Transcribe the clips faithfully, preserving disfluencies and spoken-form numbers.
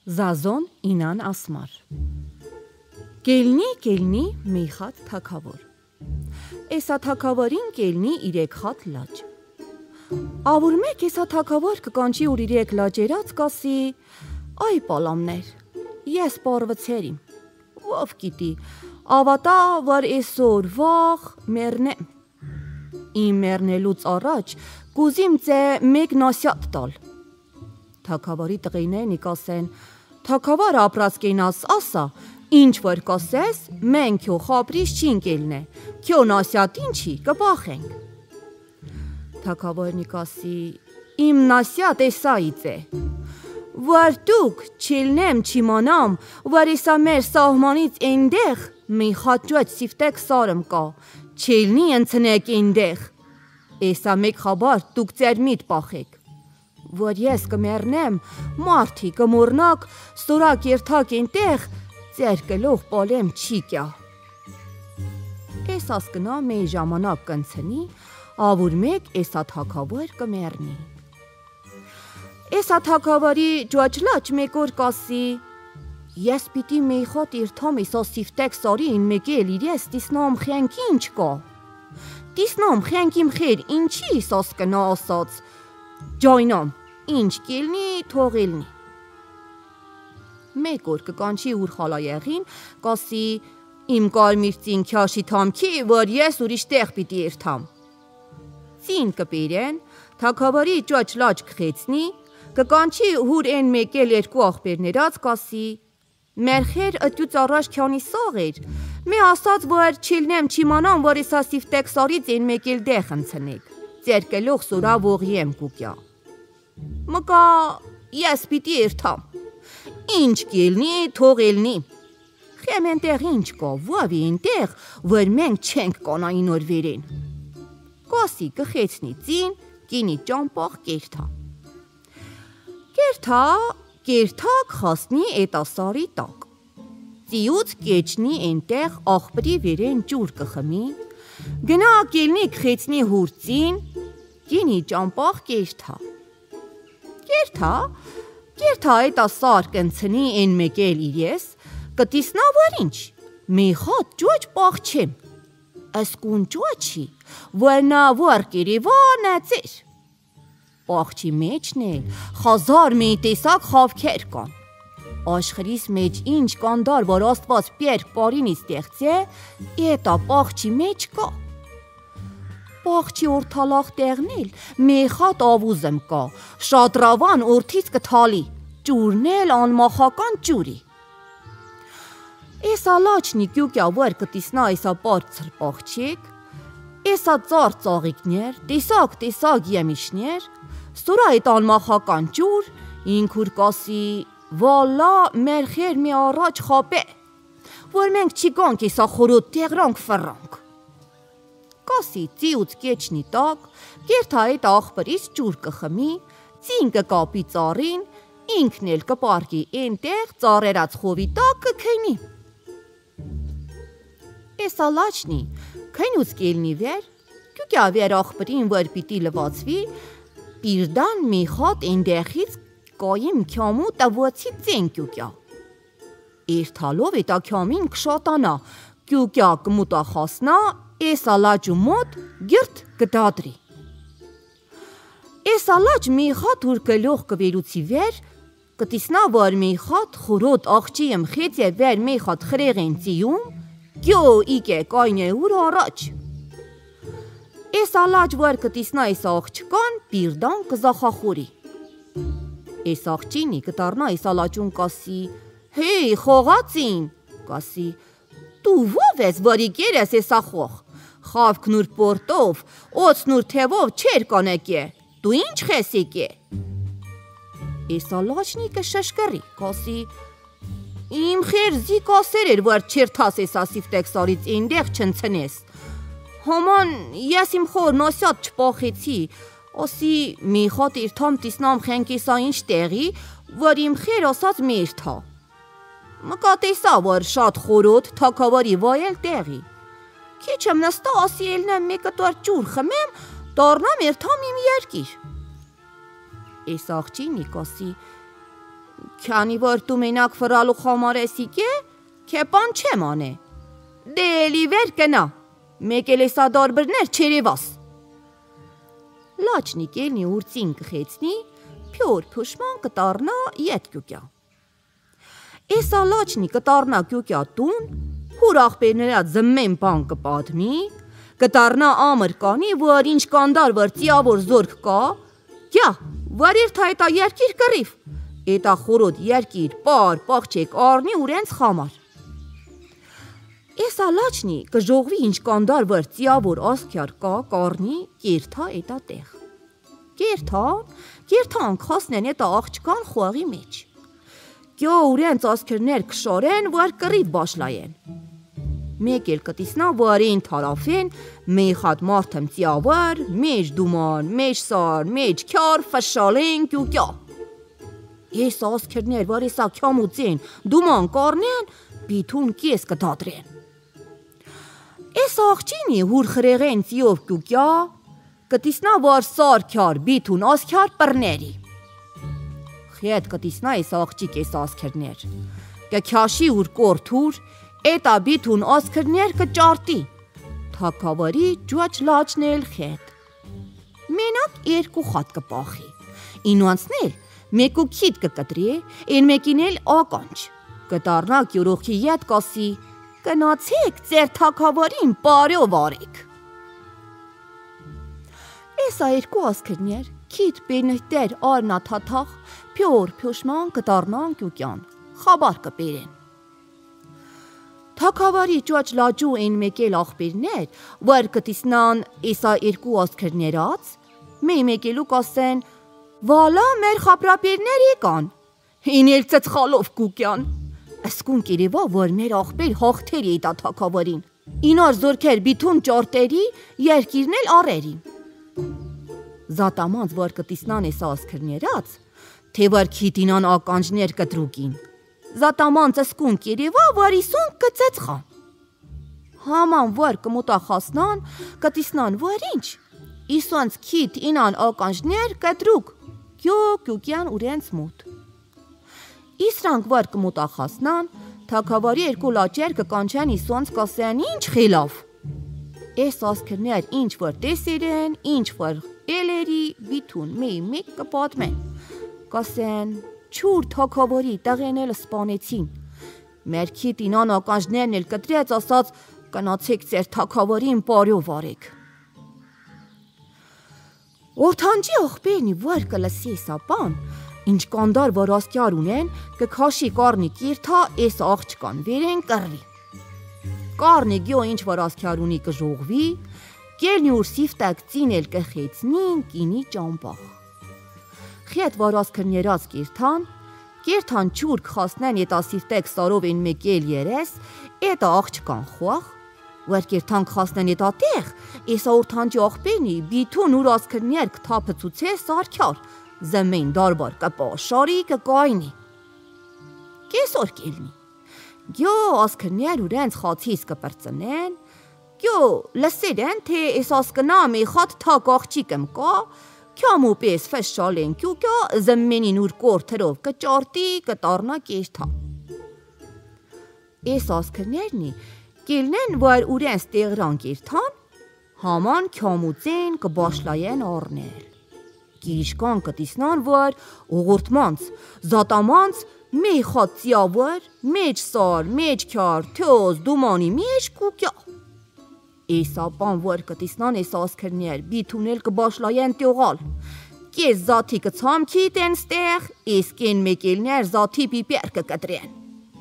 Զազոն ինան ասմար Կելնի կելնի մի խատ թագավոր Էսա թագավորին կելնի իրեք խատ լաջ Ավուր մեկ էսա թագավոր կկանչի ուր իրեք լաջերած կասի Այ պալամներ Ես պարվցերիմ Ով գիտի ավատա որ էսօր վաղ մեռնեմ Իմ մեռնելուց առաջ կուզիմ ձե մեկ նասյատ տալ Թագավորի տղիներն կասեն Թագավոր ապրած կենաս ասա Ինչ որ կասես մենք քյո խաբրիս չինք ելնե Քյո նասյատ ինչի կպախենք Թագավորն կասի Իմ նասյատ էսայից է Որ դուք չելնեմ չիմանամ Որ էսա մեր սահմանից էնդեղ Մի խաճոց սիվտեք սարմ կա Չելնի ընցնեք էնդեղ Էսա մեկ խաբար դուք ձեր միտ պախեք Որ ես կմեռնեմ, մարդի կմորնակ, սորակ երթակ ենտեղ, ձեր կլող պալեմ չի կյա։ Ես ասկնա մեի ժամանակ կնցնի, ավուր մեկ էսա թագավոր կմեռնի։ Էսա թագավորի ջոաջլաչ մեկ որ կասի, ես պիտի մեի խատ իրթամ էսա սիվտեք սարին մեկ էլ իրես տիսնամ խենք ինչ կա։ Տիսնամ խենք իմ խեր ինչի ես ասկնա ասած, ջայնամ, ինչ կելնի թողելնի։ Մեկ որ կկանչի ուր խալայեղին, կասի իմ կարմիր ծին քյաշի թամքի, որ ես ուրիշ տեղ պիտի երթամ։ Ծին կպիրեն, թագավորի ճոճ լաչ կխեցնի, կկանչի հուր են մեկ էլ երկու աղբերներած կասի, մեր խեր ըտյուց առաջ քյանի սաղ էր, մի ասած, որ չիլնեմ չիմանամ, որ եսա սիվտեք սարից են մեկ էլ դեղ ընցնեք, ձեր կլող սուրա ողի եմ կուկյա։ Մկա ես պիտի երթամ, ինչ կելնի թողելնի, խեմ ենտեղ ինչ կա, վավի ենտեղ, որ մենք չենք կանային որ վերեն։ Կասի կխեցնի ծին, կինի ճամպաղ կերթա։ Կերթա, կերթակ խասնի էտասարի տակ։ Ծիուց կեչնի ենտեղ աղբրի վերեն ճուր կխմի, գնա կելնի կխեցնի հուր ծին, կինի ճամպաղ կերթա։ Կերթա, կերթա էտասար կնցնի են մեկ էլ իրես, կտիսնա որ ինչ, մի խատ ճոճ պաղ չեմ, ասկուն ճոճի, որ նա որ կիրիվան էծեր։ Պաղչի մեջն էլ խազար մի տեսակ խավքեր կան, աշխրիս մեջ ինչ կանդար, որ աստված պեր պարինից տեղծե, էտա պաղչի մեջ կա։ Պաղչի որդալախ տեղնել, մեխատ ավուզմ կա, շատրավան որդից կթալի, ճուրնել անմախական ճուրի։ Էսա լաչնի կյուկյա որ կտիսնա էսա պարցր պաղչիկ, էսա ծար ծաղիկներ, տեսակ տեսակ եմիշներ, սուրա էտ անմախական ճուր, ինքուր կասի, վալա մեր խեր մի առաջ խապե, որ մենք չիկանք էսա խորոտ տեղրանք ֆրանք։ Կասի ծիուց կեչնի տակ, կերթա էտ աղբրից ճուր կխմի, ծին կկապի ծարին, ինքն էլ կպարկի ենտեղ ծարերած խովի տակ կքնի։ Էսա լաչնի, քնուց կելնի վեր, կյուկյա վեր աղբրին որ պիտի լվացվի, պիրդան մի խատ ենտեղից կայիմ քյամու տվոցի ծեն կյուկյա։ Երթալով էտա քյամին կշատանա, կյուկյա կմուտա խասնա, Էսա լաճու մոտ գիրտ կդադրի։ Էսա լաճ մի խատ ուր կլող կվերուցի վեր, կտիսնա որ մի խատ խորոտ աղջի եմ խեց է վեր մի խատ խրեղ են ծիում, գյո իք է կայն է ուր առաջ։ Էսա լաճ որ կտիսնա էսա աղջկան, պիրդան կզախախորի։ Էս աղջինի կտարնա էսա լաճուն կասի, հեյ խողացին, կասի, դու ով ես որի կերես էսա խող, խավքն ուր պորտով, օծն ուր թևով չեր կանեք է, դու ինչ խեսիկ է։ Էսա լաչնի կշշկրի, կասի, իմ խեր զիկ ասեր էր, որ չերթաս էսա սիվտեք սարից էնդեղ չնցնես։ Համան ես իմ խոր նասյատ չպախեցի, ասի մի խատ իրթամ տիսնամ խենք էսա ինչ տեղի, որ իմ խեր ասած մի իրթա։ Մկա տեսա, որ շատ խորոտ թագավորի վայել տեղի։ Քիչ եմ նստա ասի ելնեմ մեկը տար ճուր խմեմ, դառնամ երթամ իմ երկիր։ Էս աղջինի կասի, Քանի որ դու մենակ վրալու խոմար ես իկե, քե բան չեմ անե։ Դե էլի վեր կնա, մեկ էլ էսա դարբրներ չերևաս։ Լաչնի կելնի ուրծին կխեցնի, փյոր փուշման կտառնա ետ գյուկյա։ Էսա լաչնի կտառնա գյուկյա տուն, հուր աղբերներա զմեն բան կպատմի, կտառնա ամր կանի, որ ինչ կանդար վր ծիավոր զորք կա, գյա, որ իր թայտա երկիր կռիվ, էտա խորոտ երկիր պար պաղչեք արնի ուրենց խամար։ Էսա լաչնի կժողվի ինչ կանդար վր ծիավոր ասքյար կա կարնի կերթա էտա տեղ։ Կերթան, կերթան կխասնեն էտա աղջկան խուաղի մեջ։ Գյո ուրենց ասքերներ կշորեն, որ կռիվ բաշլայեն։ Մեկ էլ կտիսնա, որ էին թարաֆեն, մեյխատ մարդեմ ծիավոր, մեջ դուման, մեջ սար, մեջ քյար, ֆշալեն գյուկյա։ Ես ասքերներ, որ էսա քյամուծեն, դուման կարնեն, բիթուն կես կդադրեն։ Էս աղջինի հուր խրեղեն ծիով գյուկյա, կտիսնա, որ սար քյար, բիթուն ասքյար պրների։ Խետ կտիսնա էս աղջիկ էս ասքերներ, կքյաշի ուր կորթուր, էտա բիթուն ասքերներ կճարտի, թակավարի ջուաչ լաչնել խետ։ Մենակ երկու խատ կպախի, ինուանցնել մեկու քիտ կկտրի, են մեկին էլ ականջ, կտառնա գյուրոխի ետ կասի, կնացեք ձեր թակավարին բարյով արեք։ Էսա երկու ասքերներ, քիտ բենհտեր արնա թաթախ, փյոր փյոշման կտառնան գյուկյան, խաբար կպերեն։ Թակավարի ջուաչ լաջու են մեկել աղբերներ, որ կտիսնան էսա երկու ասքերներած, մեյ մեկելու կասեն, վալա մեր խապրապերներ եկան, ինել ծծխալով գուկյան, ասկուն կերևա, որ մեր աղբեր հաղթեր էտա թակավարին, ինար զորքեր բիթուն ճարտերի, երկիրն էլ արերի։ Զատամանց, որ կտիսնան էսա ասքերներած, թե որ քիտինան ականջներ կտրուկին, զատամանց ասկուն կերևա, որ իսուն կծծխա։ Haman որ կմոտախասնան, կտիսնան, որ ինչ, իսոնց քիտ ինան ականջներ կտրուկ, գյո գյուկյան ուրենց մոտ։ Իսրանք որ կմոտախասնան, թակավարի երկու լաճեր կկանչեն իսոնց կասեն ինչ խիլավ։ Էս ասքերներ ինչ որ տեսեր են, ինչ որ էլերի բիթուն մեյ մեկ կպատմեն, կասեն չուր թակավարի տղեն էլ սպանեցին, մեր քիտ ինան ականջներն էլ կտրեց ասած կնացեք ձեր թակավարին բարյով արեք։ Օրթանջի աղբերնի որ կլսի էսա բան, ինչ կանդար որ ասքյար ունեն, կքաշի կարնի կիրթա էս աղջկան վերեն կռվի։ Կարնի գյո ինչ որ ասքյար ունի կժողվի, կերնի ուր սիվտակ ծինել կխեցնին կինի ճամբախ։ Խետ որ ասքրներած կիրթան, կիրթան չուր կխասնեն էտա սիվտակ սարով են մեկել երես, էտա աղջկան խուաղ, որ կիրթան կխասնեն էտա տեղ, էսա օրթանջի աղբենի բիթուն ուր ասքրներ կթապծուցե սարքյար, զմեն դարբար կպաշարի կկայնի։ Կեսոր կելնի, գյո ասքրներ ուրենց խացիս կպրծնեն, գյո լսեր են, թե էս ասկնա մի խատ թակ աղջիկեմ կա, քյամու պես ֆշալեն կյուկյա զմենին ուր կորթրով կճարտի կտառնա կերթա։ Էս ասքրներնի կելնեն, որ ուրենց տեղրան կերթան, haman քյամուծեն կբաշլայեն արնել։ Գիրիշկան կտիսնան, որ ուղուրդմանց, զատամանց, մեյ խատ ծիավոր, մեջ սար, մեջ քյար, թոզ, դումանի մեջ կուկյա։ Էսա բան, որ կտիսնան էս ասքրներ, բիթունել կբաշլայեն տյողալ, կես զաթի կցամքի տեն ստեղ, իսկեն մեկելներ զաթի պիպեր կկտրեն։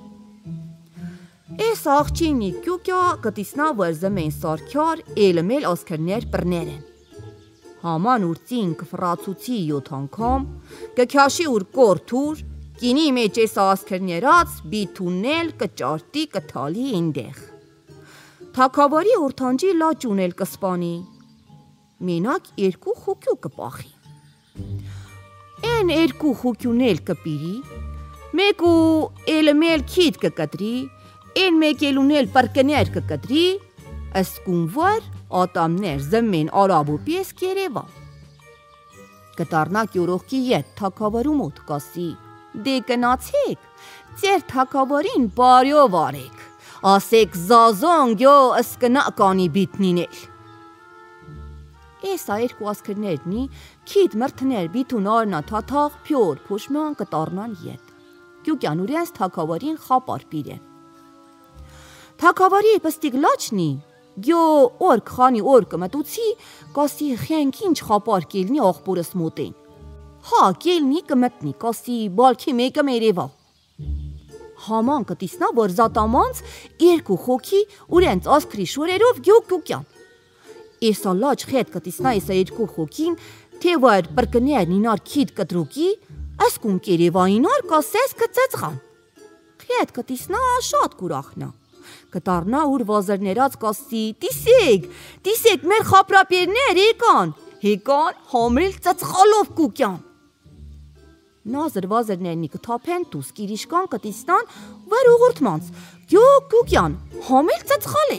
Էս աղջինի կյուկյա կտիսնա, որ զմեն սարքյար, էլմել ասքրներ պրներ են։ Haman ուրծին կֆրացուցի յոթ անգամ, կքյաշի ուր կորթուր, կինի մեջ էս ասքրներած, բիթունել կճարտի կթալի ինդեղ։ Թակավարի օրթանջի լաճուն էլ կսպանի, մենակ երկու խուկյու կպախի։ Են երկու խուկյուն էլ կպիրի, մեկու էլմել քիտ կկտրի, են մեկ էլուն էլ պրկներ կկտրի, ասկուն որ ատամներ զմեն արաբու պես կերևա։ Կտառնա գյուրոխքի ետ թակավարու մոտ կասի, Դե գնացեք, ձեր թագավորին բարյով արեք, ասեք զազոն գյո ըսկնա կանի բիտնինել։ Էսա երկու ասկրներնի քիդ մրթներ բիթուն արնա թաթաղ փյոր փոշման կտարնան ետ։ Գյուկյան ուրենս թագավորին խապար պիրեն։ Թագավորի պստիկ լաչնի, գյո օրք խանի օրկը մտուցի, կասի խենք ինչ խապար կելնի աղբորս մոտեն։ Հա կելնի կմտնի, կասի բալքի մեկը մերևա։ Haman կտիսնա, որ զատամանց երկու խոքի ուրենց ասկրի շորերով գյոք գյուկյան։ Էսա լաչ խետ կտիսնա էսա երկու խոքին, թե վայր պրկներ նինար քիդ կտրուկի, ասկուն կերևայինար կասես կծծղան։ Խետ կտիսնա շատ կուրախնա։ Կտարնա ուր վազրներած կասի, տիսեք, տիսեք մեր խապրապերներ եկան, հեկան համել ծծխալով կուկյան։ Նազր վազրներնի կթապեն տուս կիրիշկան կտիսնան վար ուղորդմանց, գյոք գուկյան, համել ծծխալ է։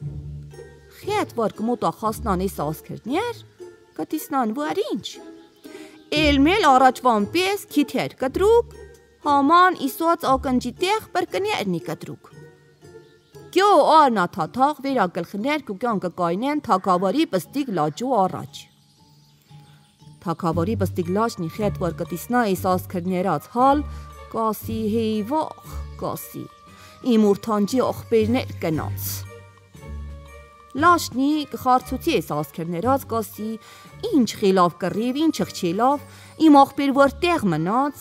Խետ վար կմոտա խասնան էս ասկրներ, կտիսնան վար ինչ։ Էլմել առաջվան պես քիթեր կտրուկ, Haman իսոած ակնջի տեղ պրկներնի կտրուկ։ Գյո արնա թաթաղ վերագլխներ կուկյան կկայնեն թագավորի պստիկ լաճու առաջ։ Թագավորի պստիկ լաճնի խետ վար կտիսնա էս ասկրներած հալ, կասի հեյվախ, կասի, իմ ուրթանջի աղբերներ կնաց։ Լաճնի կխարցուցի էս ասկրներած կասի, ինչ խելավ կռիվ, ինչ ղջելավ, իմ աղբեր որ տեղ մնաց։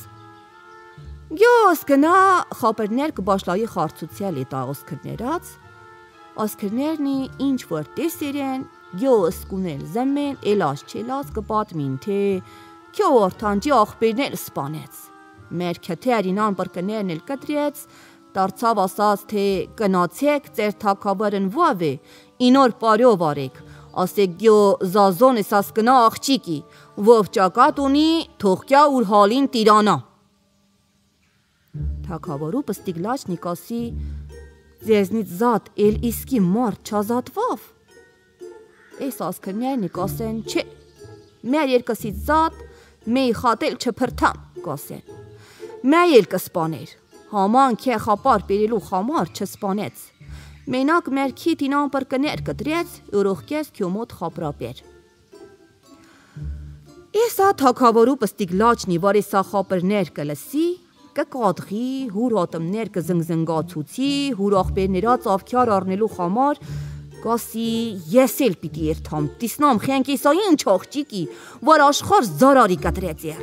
Գյոս գնա խապերներ կբաշլայի խարցուցյալ էտ ասկրներած, ասկրներնի ինչ որ տեսերեն, գյոս կունել զմեն, էլաս չելաս կպատմին, թե քյո որդանջի աղբերներ սպանեց։ Մեր քեթերին անպրկներն էլ կտրեց, դարձավ ասած, թե կնացեք ձեր թագավորն վավ է, ինոր պարյով արեք, ասեք գյո զազոն էսաս կնա աղջիկի, վով ճակատ ունի, թողքյա ուր հալին տիրանա։ Թագավորու պստիկ լաչնի կասի, ձեզնից զատ էլ իսկի մարդ չազատվավ։ Էս ասկրներնի կասեն, չէ, մեր երկսից զատ մեի խատել չփրթան, կասեն։ Մեր էլ կսպաներ, Haman քե խապար պերելու խամար չսպանեց։ Մենակ մեր քիթին անպրկներ կտրեց, ուրողկես քյոմոտ խապրապեր։ Էսա թագավորու պստիկ լաչնի վար էսա խապրներ կլսի, կկադրի, հուր ատմներ կզնգզնգացուցի, հուր աղբերներած ավքյար առնելու խամար, կասի ես էլ պիտի երթամ, տիսնամ խենք էսա ինչ աղջիկի, որ աշխար զարարի կտրեց եր։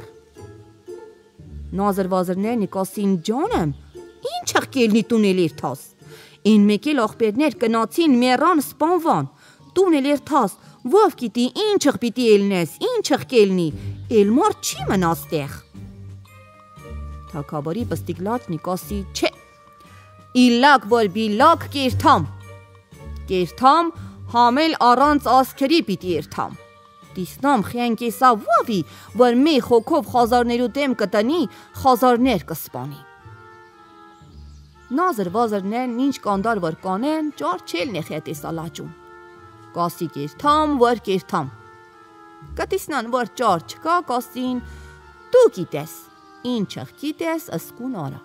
Նազր վազրներնի կասին ջանեմ, ինչ աղկելնի տունել երթաս, են մեկ էլ աղբերներ կնացին մերան սպանվան, տունել երթաս, վով կիտի ինչ աղ պիտի елնես, ինչ աղկելնի, էլ մար չի մնաս տեղ։ Թագավորի պստիկ լաչնի կասի, չէ, իլակ որ բիլակ կերթամ, կերթամ համել առանց ասքերի պիտի երթամ, տիսնամ խենք էսա վավի, որ մի խոքով խազարներու դեմ կտնի, խազարներ կսպանի։ Նազր վազրներն ինչ կանդար որ կանեն, ճար չել նեխետ էսա լաճում, կասի կերթամ, որ կերթամ, կտիսնան որ ճար չկա, կասին, դու գիտես, ինչ աղկիտես ասկուն արա։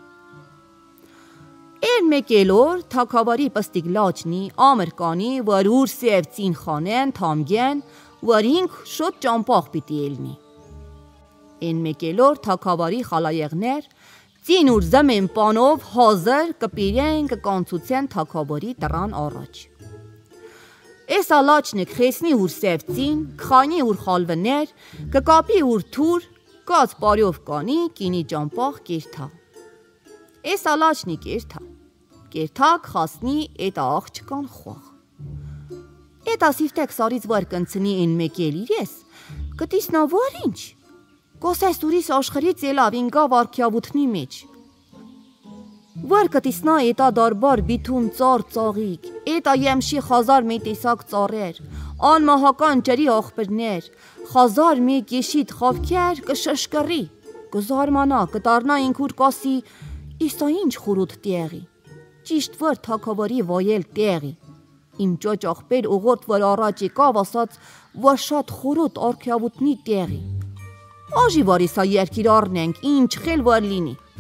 Են մեկ էլ օր թագավորի պստիկ լաչնի ամրկանի, որ ուր սև ծին խանեն, թամգեն, որ ինք շոտ ճամպաղ պիտի елնի։ Են մեկ էլ օր թագավորի խալայեղներ, ծին ուր զմեն պանով հազար կպիրեն կկանցուցեն թագավորի տրան առաջ։ Էսա լաչնի կխեսնի ուր սև ծին, կխանի ուր խալվներ, կկապի ուր թուր, կաց պարյով կանի, կինի ճամպաղ կերթա։ Էսա լաչնի կերթա, կերթակ խասնի էտա աղջկան խող։ Էտա սիվտեք սարից վար կնցնի են մեկ էլ իրես, կտիսնա վար ինչ, կոսես ուրիս աշխրից ելավ ինգա վարքյավութնի մեջ։ Վար կտիսնա էտա դարբար բիթուն ծար ծաղիկ, էտա եմշի խազար մի տեսակ ծարեր, անմահական ջրի աղբերներ, խազար մի գեշիտ խավքեր կշշկռի, կզարմանա, կտարնա ինքուր կասի, իսա ինչ խուրուտ տեղի, ճիշտ վար թագավորի վայել տեղի, իմ ճոճ աղբեր ուղորդ որ առաջ եկավ ասաց, որ շատ խուրուտ արքյավութնի տեղի, աժի վար իսա երկիր առնենք, ինչ խել վար լինի,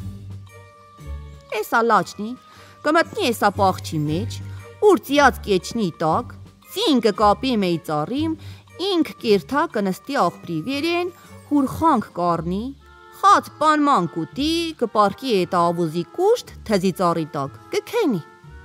Էսա լաչնի, կմտնի էսա պաղչի մեջ, ուր ծիած կեչնի տակ, ծին կկապի մեի ծառիմ, ինք կերթա կնստի աղբրի վերեն, հուր խանք կառնի, խած պանման կուտի, կպարկի էտա ավուզի կուշտ, թզի ծառի տակ, կքենի։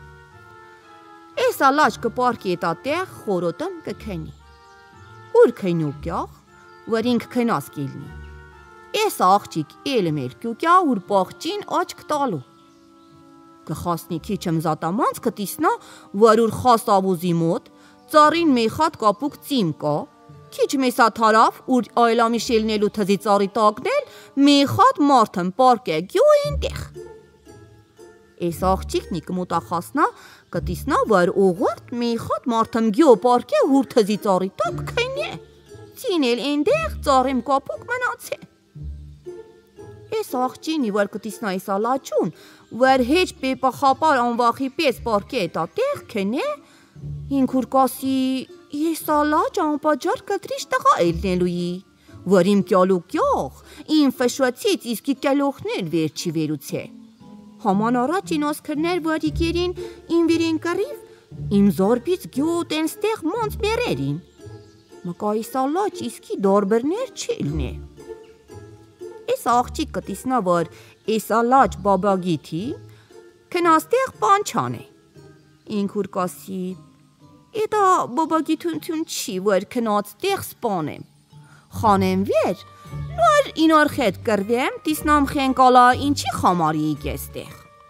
Էսա լաչ կպարկի էտա տեղ, խորոտն կքենի։ Ուր քենու կյախ, որ ինք քնաս կելնի։ Էսա աղջիկ էլը մեր կյուկյա, ուր պաղջին աչք տալու։ Կխասնի քիչմ զատամանց կտիսնա, որ ուր խաս ավուզի մոտ, ծառին մեխատ կապուկ ծիմ կա, քիչ մեսա թարավ, ուր այլամի շելնելու թզի ծառի տակնել, մեխատ մարդն պարկե գյո ենտեղ։ Էս աղջիկնի կմոտա խասնա, կտիսնա, որ օղորդ մեխատ մարդն գյո պարկե հուր թզի ծառի տակ քենե, ծինել ենտեղ ծառիմ կապուկ մնացե։ Էս աղջինի, որ կտիսնա էսա լաչուն, որ հեչ պեպա խապար անվախի պես պարկե էտա տեղ քենե, ինքուր կասի Եսա լաչ անպաջար կտրիշ տղա էլնելուի, որ իմ կյալու կյող, իմ ֆշվացից իսկի կյալոխներ վերջի վերուց է։ Համան առաջ ին ասկրներ որ իկերին իմ վիրեն կռիվ, իմ զորբից գյոտ են ստեղ մանց մերերին։ Մկա եսա լաչ իսկի դորբերներ չելն է։ Էս աղջիկ կտիսնա, որ եսա լաչ բաբագիթի, կնաստեղ պանչան է։ Ինքուր կասի Էտա բաբագիթունթուն չի, որ կնած տեղ սպանեմ։ Խանեմ վեր, նոր ինոր խետ կրվեմ, տիսնամ խենկալա ինչի խամարի իգես տեղ։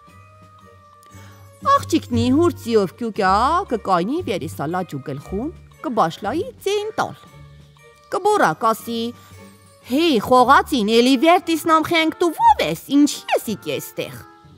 Աղջիկնի հուրցիով կյուկյա կկայնի վեր եսա լաչ ու գլխուն, կբաշլայի ձեն տալ։ Կբորա կասի, հեյ խողացին, էլի վեր տիսնամ խենք դու ով ես, ինչի ես իգես տեղ։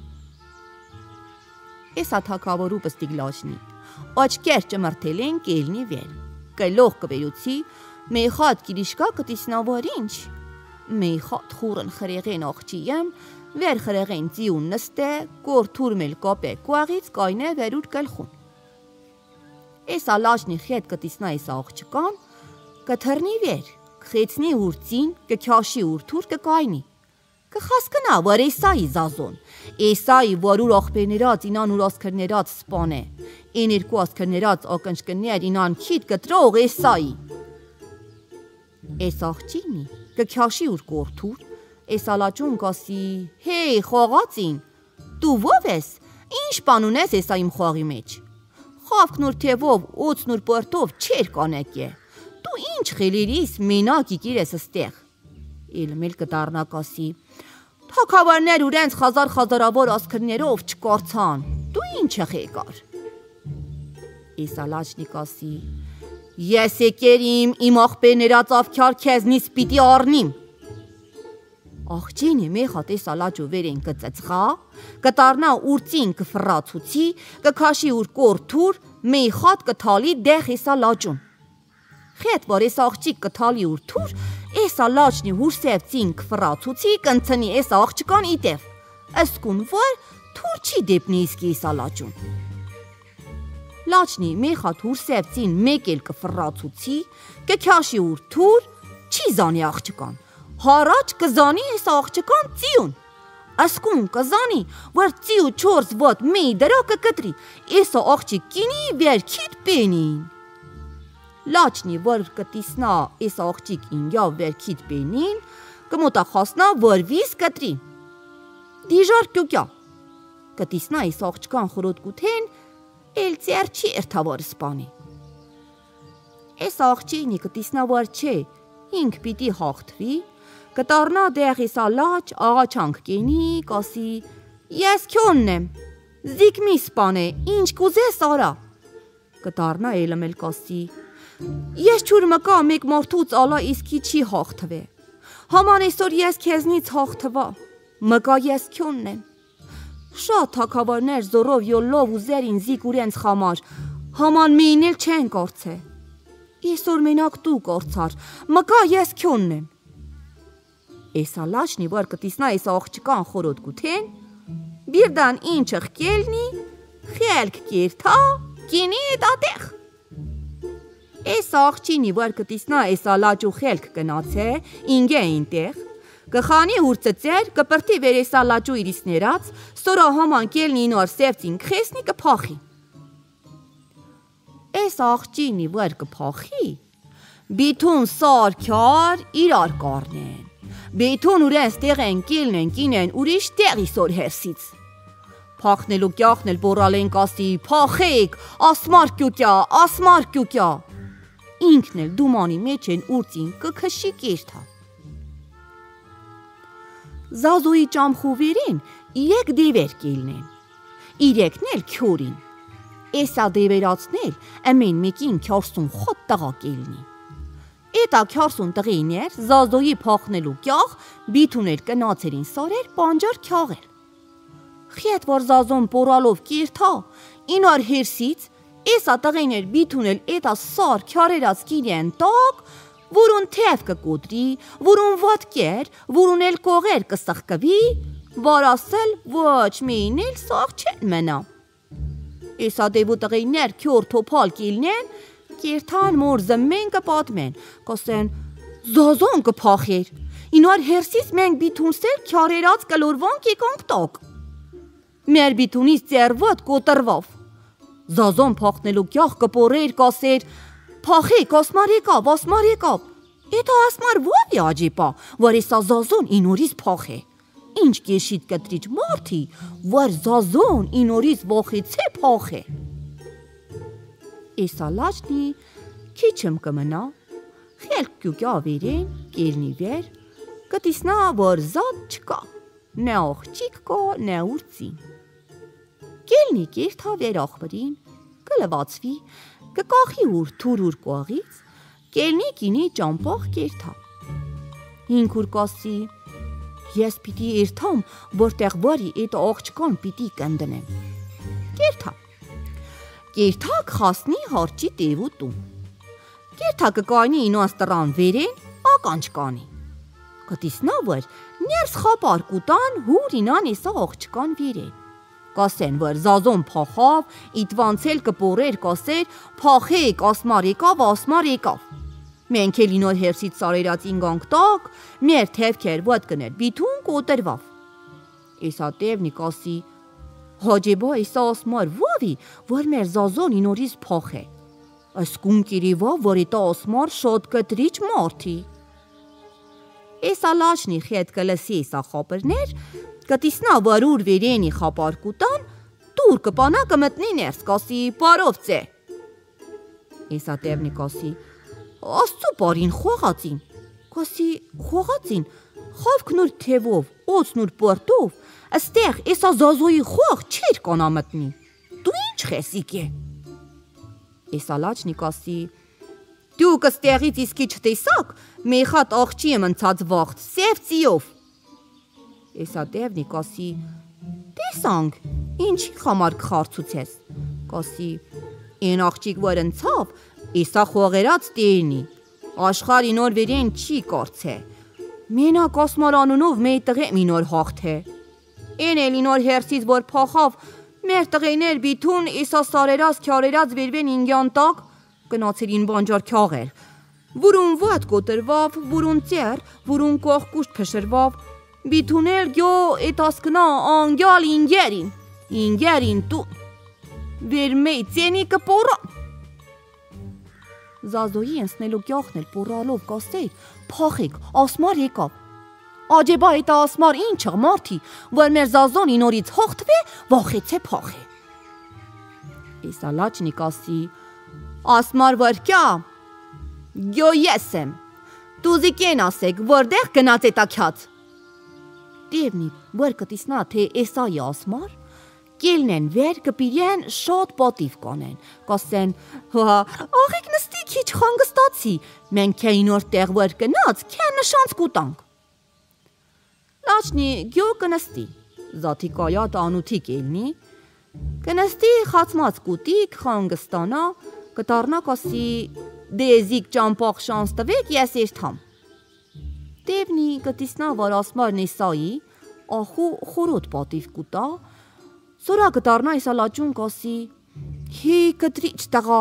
Եսա թակավորու պստիգ լաչնի։ Աչքեր ճմրթել են կելնի վեր, կլող կվերուցի, մեյխատ կիրիշկա կտիսնավոր ինչ, մեյխատ խուրն խրեղեն աղջի եմ, վեր խրեղեն ծիուն նստե, կոր թուրմել կապե կուաղից կայնե վերուր կլխուն։ Էսա լաչնի խետ կտիսնա էսա աղջկան, կթրնի վեր, կխեցնի ուր ծին, կքյաշի ուր թուր կկայնի, կխասկնա, որ էսայի զազոն, էսայի, որ ուր աղբերներած ինան ուր ասկրներած սպան է, Են երկու ասկրներած ակնչկներ ինան քիտ կտրող էսայի։ Էս աղջինի, կքյաշի ուր կորթուր, էսա լաչուն կասի, հեյ խողացին, դու ով ես, ինչ պան ունես էսա իմ խաղի մեջ։ Խավքն ուր թևով, օծն ուր պրտով չեր կանեք է, դու ինչ խելիրիս մենակ իկիր ես ստեղ։ Իլմել կդառնա կասի, թակավարներ ուրենց խազար խազարավոր ասկրներով չկարցան, դու ինչ եղեկար։ Էսա լաչնի կասի, ես եկերիմ իմ աղբերներած ավքյար քեզնից պիտի առնիմ։ Աղջինի մեխատ էսա լաչու վերեն կծծխա, կտառնա ուր ծին կֆռացուցի, կքաշի ուր կորթուր, մեխատ կթալի դեղ էսա լաչուն։ Խետ որ էսա աղջիկ կթալի ուր թուր, էսա լաչնի հուրսև ծին կֆռացուցի, կնցնի էսա աղջկան իտև, ասկուն որ թուր չի դեպնի իսկի էսա լաչուն։ Լաչնի մեխատ հուրսև ծին մեկ էլ կֆռացուցի, կքյաշի ուր թուր, չի զանի աղջկան, հարաչ կզանի էսա աղջկան ծիուն, ասկուն կզանի, որ ծիու չորս ոտ մեի դրա կկտրի, էսա աղջիկ կինի վեր քիտ պենին։ Լաչնի, որ կտիսնա էսա աղջիկ ինգյավ վեր քիտ պենին, կմոտա խասնա, որ վիս կտրի։ Դիժար կյուկյա, կտիսնա էսա աղջկան խորոտ կութեն, էլ ծեր չի երթավոր սպանի։ Էսա աղջինի կտիսնա որ չէ, ինք պիտի հաղթվի, կտառնա դեղ էսա լաչ, աղաչանք կենի, կասի, ես քյոնն եմ, զիք մի սպանե, ինչ կուզես արա։ Կտառնա էլմ էլ կասի, ես չուր մկա մեկ մարդուց ալա իսկի չի հաղթվե, Haman այսօր ես քեզնից հաղթվա, մկա ես քյոնն եմ։ Շատ թակավարներ զորով յոլով ու զերին զիկ ուրենց խամար, Haman մին էլ չեն կորցե։ Այսօր մենակ դու կորցար, մկա ես քյոնն եմ։ Էսա լաչնի, որ կտիսնա էսա աղջկան խորոտ կութեն, բիրդան ինչ ըխկելնի, խելք կերթա, կինի էտատեղ։ Էսա աղջինի, որ կտիսնա էսա լաչ ու խելք կնացե, ինգե ինտեղ, Կխանի հուրցծեր, կպրտի վերեսա լաճու իրիս ներած, ստորա համան կելնի նոր սևցին քեսնի կփախի։ Էս աղջինի վեր կփախի, բիթուն սար քար իրար կառնեն, բիթուն ուրեն ստեղեն կելնեն կինեն ուրիշ տեղի սոր հերսից։ Փախնելու կյախնել բորալեն կասի, փախեք, ասմար կյուկյա, ասմար կյուկյա։ Ինքն էլ դումանի մեջ են ուրծին կքշի կերթա։ Զազոյի ճամխուվերին իրեք դևեր կելնեն, իրեկն էլ քյորին, էսա դևերացնել ամեն մեկին քյարսուն խոտ տղա կելնի։ Էտա քյարսուն տղիներ զազոյի փախնելու կյախ բիթուն էլ կնացերին սարեր պանջար քյաղել։ Խիետ որ զազոն պորալով կիրթա, ինար հերսից, էսա տղեներ բիթունել էտա սար քյարերած կիրեն տակ, որուն թև կկոտրի, որուն վատկեր, որուն էլ կողեր կսխկվի, վարասել ոչ մին էլ սաղ չեն մնա։ Էսա դևու տղեներ քյոր թոփալ կիլնեն, կիրթան մորզը մեն կպատմեն, կասեն զազոն կփախեր, ինար հերսից մենք բիթունսել քյարերած կլորվանք եկանք տակ։ Մեր բիթունից ծերվատ կոտրվավ, զազոն փախնելու կյախ կպորեր կասեր, փախեք ասմար եկավ, ասմար եկավ, էտա ասմար ովի աջիպա, որ էսա զազոն ինորից փախե, ինչ կեշիտ կտրիչ մարդի, որ զազոն ինորից վախեցե փախե։ Էսա լաչնի քիչմ կմնա, խելք կյուկյա վերեն, կելնի վեր, կտիսնա, որ զատ չկա, նե աղջիկ կա, նե ուրծին։ Կելնի կերթա վեր աղբրին, կլվացվի, կկախի ուր թուր ուր կողից, կելնի կինի ճամպաղ կերթա։ Հինք ուր կասի, ես պիտի երթամ, որտեղ վարի էտ աղջկան պիտի կնդնեմ։ Կերթա։ Կերթա կխասնի հարճի տևու տուն։ Կերթա կկանի ինոս տրան վերեն, ականջ կանի։ Կտիսնա վր, ներս խապար կուտան հուր ինան էսա աղջկան վերեն։ Կասեն, որ զազոն փախավ, իտվանցել կպորեր կասեր, փախեք, ասմար եկավ, ասմար եկավ։ Մենք էլ ինոր հերսից սարերած ինգանք տակ, մեր թևքեր ոտ կներ բիթուն կոտրվավ։ Էսա տևնի կասի, հաջեբա էսա ասմար ովի, որ մեր զազոն ինորից փախե։ Այս կունկիրիվա, որ էտա ասմար շոտ կտրիչ մարդի։ Էսա լաշնի խետ կլսի էսա խապրներ, կտիսնա վարուր վերենի խապար կուտան, տուր կպանա կմտնի ներս, կասի պարով ծե։ Էսա տևնի կասի, աստու պարին խողացին, կասի խողացին, խավքնուր թևով, օծնուր պորտով, աստեղ էսա զազոյի խող չեր կանա մտնի, դու ինչ խեսիկ է։ Էսա լաչնի կասի, դու կստեղից իսկի չտեսակ, մեխատ աղջի եմ ընցած վաղթ, սև ծիով։ Էսա տևնի կասի, տեսանք, ինչի խամար կխարցուցես, կասի, են աղջիկ որ ընցավ, էսա խողերած տերնի, աշխար ինոր վերեն չի կարցե, մենակ ասմար անունով մեի տղեմ ինոր հաղթե, են էլ ինոր հերսից որ փախավ, մեր տղեներ բիթուն էսա սարերած քյարերած վերվեն ինգյան տակ, կնացերին բանջար քյաղեր, որուն վատ կոտրվավ, որուն ծեր, որուն կողկուշտ փշրվավ, բիթունել գյո էտասկնա անգյալ ինգերին, ինգերին տու, վեր մեի ծենի կպորա։ Զազոյի ընսնելու կյախնել պորալով կասեր, փախեք, ասմար եկավ։ Աջեբա էտա ասմար ինչը մարդի, որ մեր զազոն ինորից հողթվե, վախեցե փախե։ Էսա լաչնի կասի, ասմար վրկյա, գյո ես եմ, տուզիկեն ասեք, որդեղ գնաց էտա քյաց։ Տևնի, որ կտիսնա, թե էսայի ասմար, կելնեն վեր կպիրեն շատ պատիվ կանեն, կասեն, հա, աղեք նստի քիչ խանգստացի, մենք քե ինոր տեղ որ կնաց, քե նշանց կուտանք։ Լաչնի գյո կնստի, զաթի կայատ անութի կելնի, կնստի խացմած կուտիկ, խանգստանա, կտարնա կասի, դեզիկ ճամպաղ շանս տվեք, ես երթամ։ Տևնի կտիսնա, որ ասմար նեսայի, ախու խորոտ պատիվ կուտա, սորա կտարնա էսա լաճուն կասի, հի կտրիչ տղա,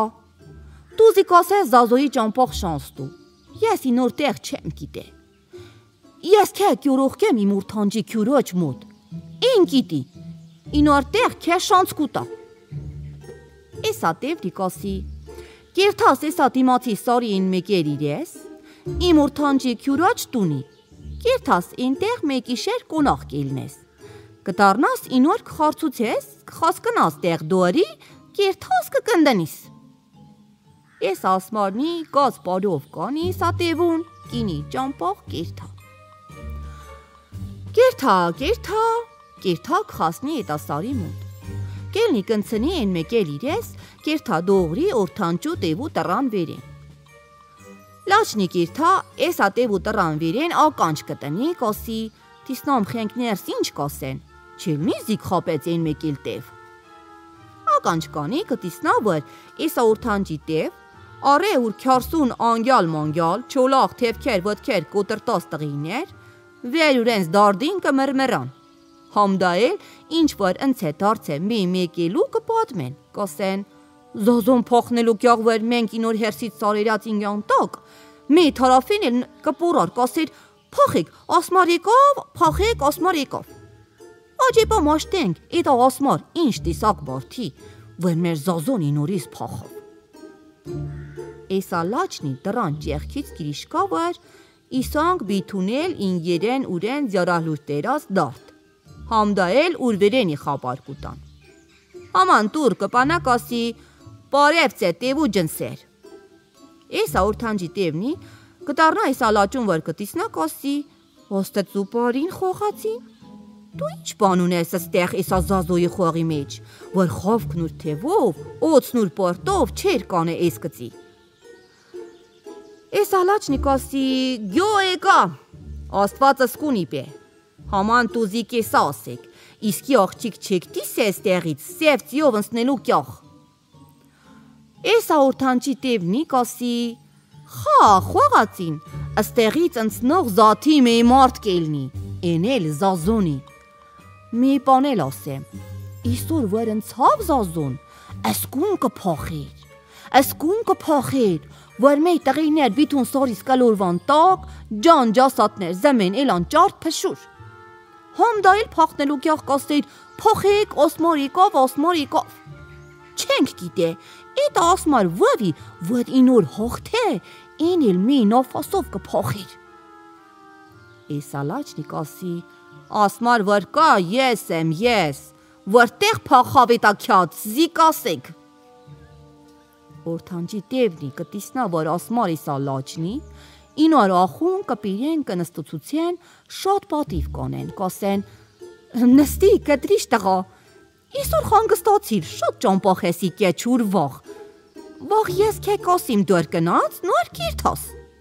տուզի կասես զազոյի ճամպաղ շանս տու, ես ինոր տեղ չեմ գիտե, ես քե գյուրողքեմ իմ ուրթանջի քյուրոջ մոտ։ Ին գիտի, ինոր տեղ քե շանց կուտա։ Էսա տևրի կասի, կերթաս էսա դիմացի սարին մեկեր իրես, իմ ուրթանջի քյուրոջ տունի, կերթաս ինտեղ մեկիշեր կոնախ կելնես, կտարնաս ինոր կխարցուցես, կխասկնաս տեղ դորի, կերթաս կկնդնիս։ Ես ասմարնի գազ բարով կանի սատևուն, կինի ճամպող կերթա։ Կերթա, կերթա, կերթա կխասնի էտասարի մոտ։ Կելնի կնցնի են մեկել իրես, կերթա դողրի որդանջու տևու տրան վերեն։ Լաչնի կերթա, էսա տևու տրան վերեն ականջ կտնի, կասի, տիսնամ խենքներս ինչ կասեն, չելնի զիք խապեց են մեկել տև։ Ականջ կանի կտիսնա վր, էսա որդանջի տև, արե ուր քյարսուն անգյալ մանգյալ, չոլաղ թևքեր ոտքեր կոտրտաս տղիներ, վեր ուրենց դարդին կմրմրան, համդայել ինչ որ ընց է դարձե մի մեկելու կպատմեն, կասեն, զազոն փոխնելու կյաղվեր մենք ինոր հերսից սարերած ինգյան տակ, մի թարավին էլ կպորար, կասեր, փախեք, ասմար եկավ, փախեք, ասմար եկավ։ Աջեպա մաշտենք, էտա ասմար, ինչ տիսակ բարդի, վեր մեր զազոն ինորիս փախավ։ Էսա լաչնի դրան ճեղքից գիրիշկա վար, իսանք բիթունել ինգերեն ուրեն զյարահլուր տերած դարդ, համդայել ուրվերենի խապար կուտան։ Haman tur կպանակասի բարև ծե տևու ջնսեր։ Էսա ուրթանջի տևնի կտարնա էսա լաճուն վար կտիսնա կասի ոստեցու բարին խողացին։ Դու ինչ բան ունես ստեղ էսա զազոյի խողի մեջ, որ խովքն ուր թևով, օծն ուր պարտով չեր կանե էս կծի։ Էսա լաչնի կասի գյո եկա, աստվածը սկունի պե, haman տուզի կեսա ասեք, իսկի աղջիկ չեկտիս է ստեղից, սև ծիով ընսնելու կյախ։ Էսա ուրթանջի տևնի կասի խա խողացին, աստեղից ընցնող զաթի մի մարդ կելնի, էնել զազոնի։ Մի պանել ասեմ, իսուր վեր ընցավ զազոն, ասկուն կփախեր, ասկուն կփախեր, որ մեի տղիներ բիթուն սորիս կալորվան տակ, ջան ջասատներ զեմեն էլան ճարդ փշուր։ Համդայել փախնելու կյախ կասեր, փախեք, ասմար եկավ, ասմար եկավ։ Չենք գիտե, էտ ասմար վավի, որ ինոր հողթե, են էլ մի նոֆասով կփախեր։ Էսա լաչնի կասի, ասմար որ կա, ես եմ, ես, որտեղ փախավ էտա քյաց, զիկ ասեք։ Որդանջի տևնի կտիսնա, որ ասմար էսա լաչնի, ինոր ախուն կպիրեն կնստուցուցեն, շատ պատիվ կանեն, կասեն, նստի կտրիշ տղա, իսուր խանգստացիր, շատ ճամպախ եսի կեչուր վաղ, վաղ ես կե կասիմ դոր կնած, նոր կիրթաս։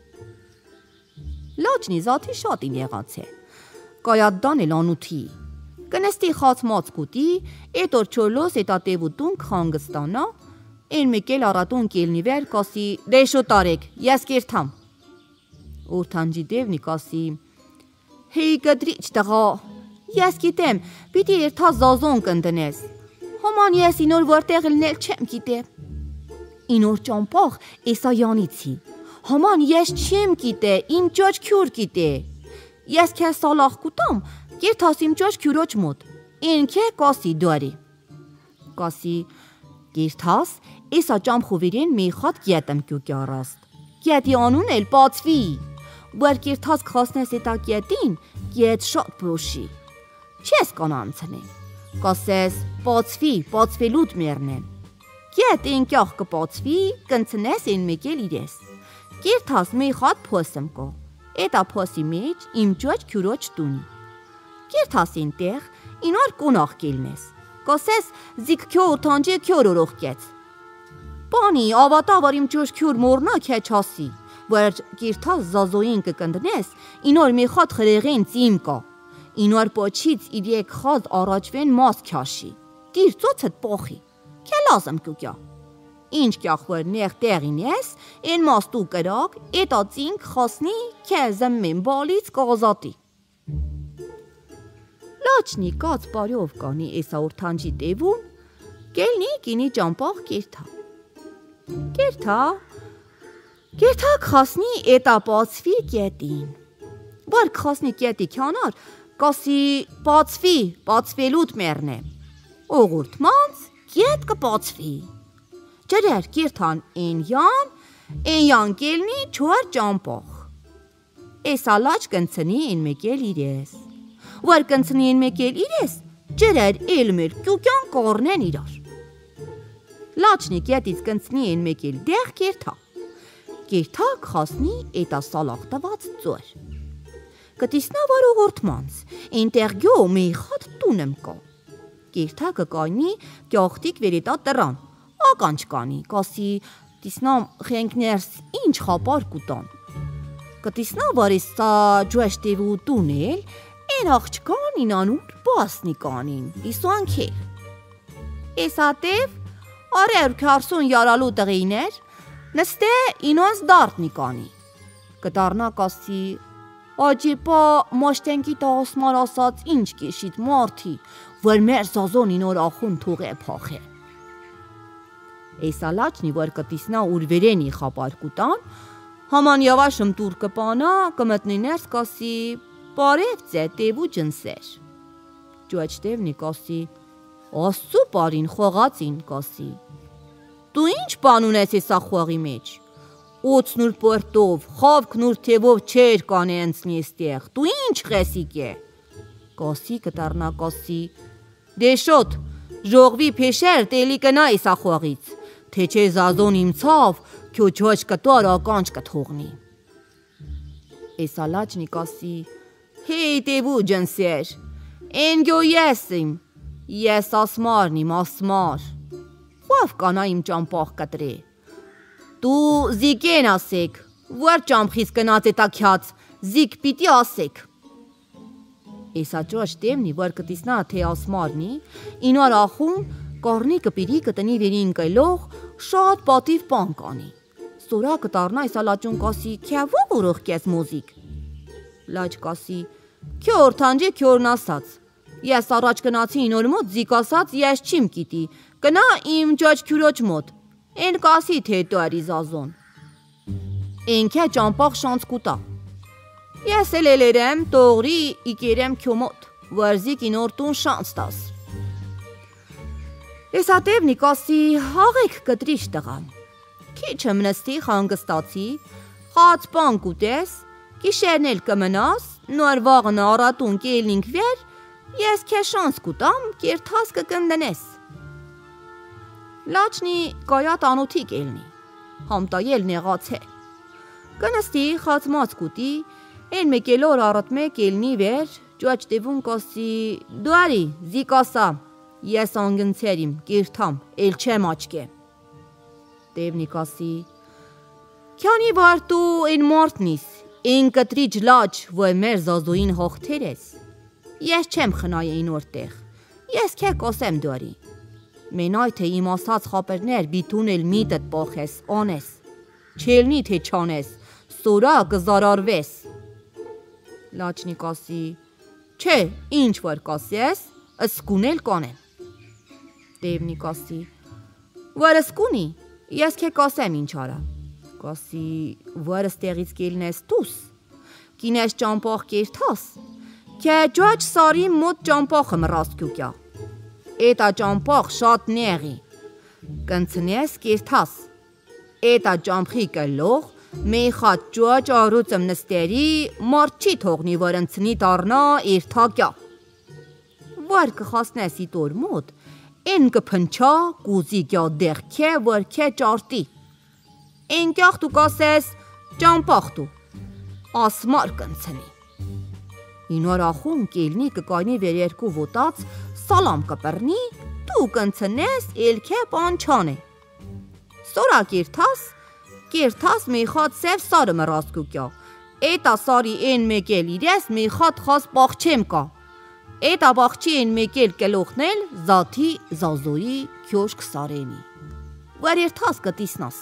Լաչնի զաթի շատին եղած է, կայադդան էլ անութի, կնստի խաց մաց կուտի, էտ որ չորլոս էտա տևուտուն կխանգստանա, են մեկել առատուն կելնի վեր կասի, դե շուտ արեք, ես կերթամ։ Ուրթանջի դևնի կասի, հեի կդրիչ տղա, ես գիտեմ, պիտի երթա զազոն կնդնես, հոման ես ինոր որտեղ լնել չեմ գիտե։ Ինոր ճամպաղ էսա յանիցի, հոման ես չեմ գիտե, իմ ճոչ քյուր գիտե։ Ես քեզ սալախ կուտամ, երթաս իմ ճոչ քյուրոչ մոտ, են քե կասի դարի։ Կասի, երթաս, էսա ճամխովիրեն մի խատ գետեմ կյուկի առաստ, գետի անուն էլ բացվի, որ երթաս կխասնես էտա գետին, գետ շատ բրոշի, չես կանանցնեն, կասես, բացվի, բացվելուտ մերնեն, գետ են կյախ կբացվի, կնցնես են մեկել իրես, երթաս մի խատ փոսմ կո, էտա փոսի մեջ իմ ճոչ քյուրոչ տունի, երթաս են տեղ, ինոր կոնախ կելնես, կասես զիք քյո ուրթանջի քյո ռորող կեց, Պանի ավատա որ իմ ճոչ քյուր մորնա քե չասի, որ կիրթաս զազոյին կկնդնես, ինոր մի խատ խրեղեն ծիմ կա, ինոր պոչից իրեք խազ առաջվեն մաս քյաշի, տիր ծոցըտ պոխի, քե լազմ կուկյա, ինչ կյախ որ նեղ տեղին ես, են մաստու կրակ, էտա ծինք խասնի քե զմմեն բալից կազատի։ Լաչնի կաց բարյով կանի էսա ուրթանջի տևուն, կելնի կինի ճամպաղ կերթա։ Կերթա, կերթա կխասնի էտա պացվի կետին, որ կխոսնի կետի քյանար, կասի բացվի, բացվելուտ մեռնե։ Օղուրդմանց կետ կբացվի։ Ջրեր կիրթան էնյան, էնյան կելնի չոր ճամփող։ Էսա լաչ կընցնի են մեկել իրես։ Որ կընցնի են մեկել իրես, ջրեր էլմել կյուկյան կորնեն իրար։ Լաչնի կետից կընցնի են մեկել դեղ կերթա։ Կերթա կխասնի էտա սալախ տված ծոր։ Կտիսնա որ օղորդմանց, ինտեղ գյո մեյխատ տունեմ կա։ Կերթա կկայնի կյախտիկ վերետա տրան, ականչ կանի, կասի տիսնամ խենքներս ինչ խապար կուտան։ Կտիսնա որ էսա ջուաշտևու տունել, են աղջկան ինանուր բասնի կանին, իսուան քեր։ Էսա տև արեր քարսուն յարալու տղիներ, նստե ինոնց դարտնի կանի։ Կտարնա կասի, աջեպա մաշտենքի տաղոսմար ասած ինչ կեշիտ մարդի, որ մեր զազոն ինոր ախուն թուղ է պախե։ Էսա լաչնի որ կտիսնա ուրվերենի խապար կուտան, Haman yavaşım dur kapana, կմտնիներս կասի, բարև ձե տևու ջնսեր։ Ջոաչտևնի կասի, աստծու բարին խողածին կասի։ Դու ինչ բան ունես էսա խողի մեջ։ Օծնուր պորտով, խավքնուր թևով չեր կանենցնի ստեղ, դու ինչ խեսիկ է։ Կասի կտառնա կասի, դե շոտ, ժողվի փեշեր տելի կնա էսա խողից, թե չէ զազոն իմցավ, քյո ջոաչ կտար ականջ կթողնի։ Էսա լաչնի կասի, հեյ տևու ջնսեր, են գյո ես իմ, ես ասմարն իմ ասմար, խով կանա իմ ճամպախ կտրե, դու զիկեն ասեք, որ ճամփից կնած է տակյաց, զիկ պիտի ասեք։ Էսա ջոաչ տեմնի, որ կտիսնա թե ասմարնի, ինար ախուն, կառնի կպիրի կտնի վերին կլող, շատ պատիվ պան կանի։ Սորա կտառնա էսա լաճուն կասի, քյավով ուրող կես մոզիկ։ Լաչ կասի, քյոր թանջե քյորն ասած, ես առաջ կնացի ինոր մոտ զիկ ասած ես չիմ կիտի, կնա իմ ջաչ քյուրոչ մոտ, են կասի թե դու արի զազոն։ Ենքե ճամպախ շանց կուտա։ Ես էլ էլերեմ տողրի իկերեմ քյո մոտ, վարզիկ ինոր տուն շանց տաս։ Էսա տևնի կասի, հաղեք կտրիշ տղամ։ Քիչը մնստի խանգստացի, խաց պան կուտես, գիշերն էլ կմնաս, նոր վաղն առատուն կելնինք վեր, ես քեզ շանս կուտամ, կերթաս կկնդնես։ Լաչնի կայատ անոթի կելնի, համտայել նեղացե։ Կնստի խացմած կուտի, են մեկելոր առատ մեկ ելնի վեր, ջոաչ տևուն կասի, դու արի, զիկ ասա, ես անգնցեր իմ, կերթամ, էլ չեմ աչկե։ Տևնի կասի, քյանի վար դու են մարդնիս, են կտրիչ լաչ, որ մեր զազոին հողթեր ես, ես չեմ խնայ ինոր տեղ, ես քե կոսեմ դորի, մենայ թե իմ ասած խապերներ բիտուն էլ միտըտ պոխես, անես, չելնի թե չանես, սորա կզարարվես։ Լաչնի կասի, չէ, ինչ որ կասես, ըսկուն էլ կանեմ։ Տևնի կասի, որ ըսկունի, ես քե կասեմ ինչ արա։ Կասի, որ ստեղից կելնես դուս, կինես ճամպախ կերթաս, քե ջոաչ սարի մոտ ճամպախը մռաստ կյուկյա, էտա ճամպախ շատ նեղի, կնցնես կերթաս, էտա ճամփի կլող, մեյխատ ջոաչ առուծմ նստերի, մարդ չի թողնի, որ ընցնի տառնա երթակյա, որ կխասնես իտոր մոտ, են կփնչա կուզի գյա դեղ քե, որ քե ճարտի, են կյախ դու կասես ճամպախ դու, ասմար կնցնի։ Ինոր ախուն կելնի կկայնի վեր երկու ոտած, սալամ կպրնի, դու կնցնես էլ քե պանչան է։ Սորա կերթաս, կերթաս մեյխատ սև սարը մռաստ կուկյա, էտա սարի են մեկել իրես մեյխատ խաս պաղչեմ կա, էտա բաղչի են մեկել կլողնել զաթի զազոյի քյոշք սարենի, որ երթաս կտիսնաս։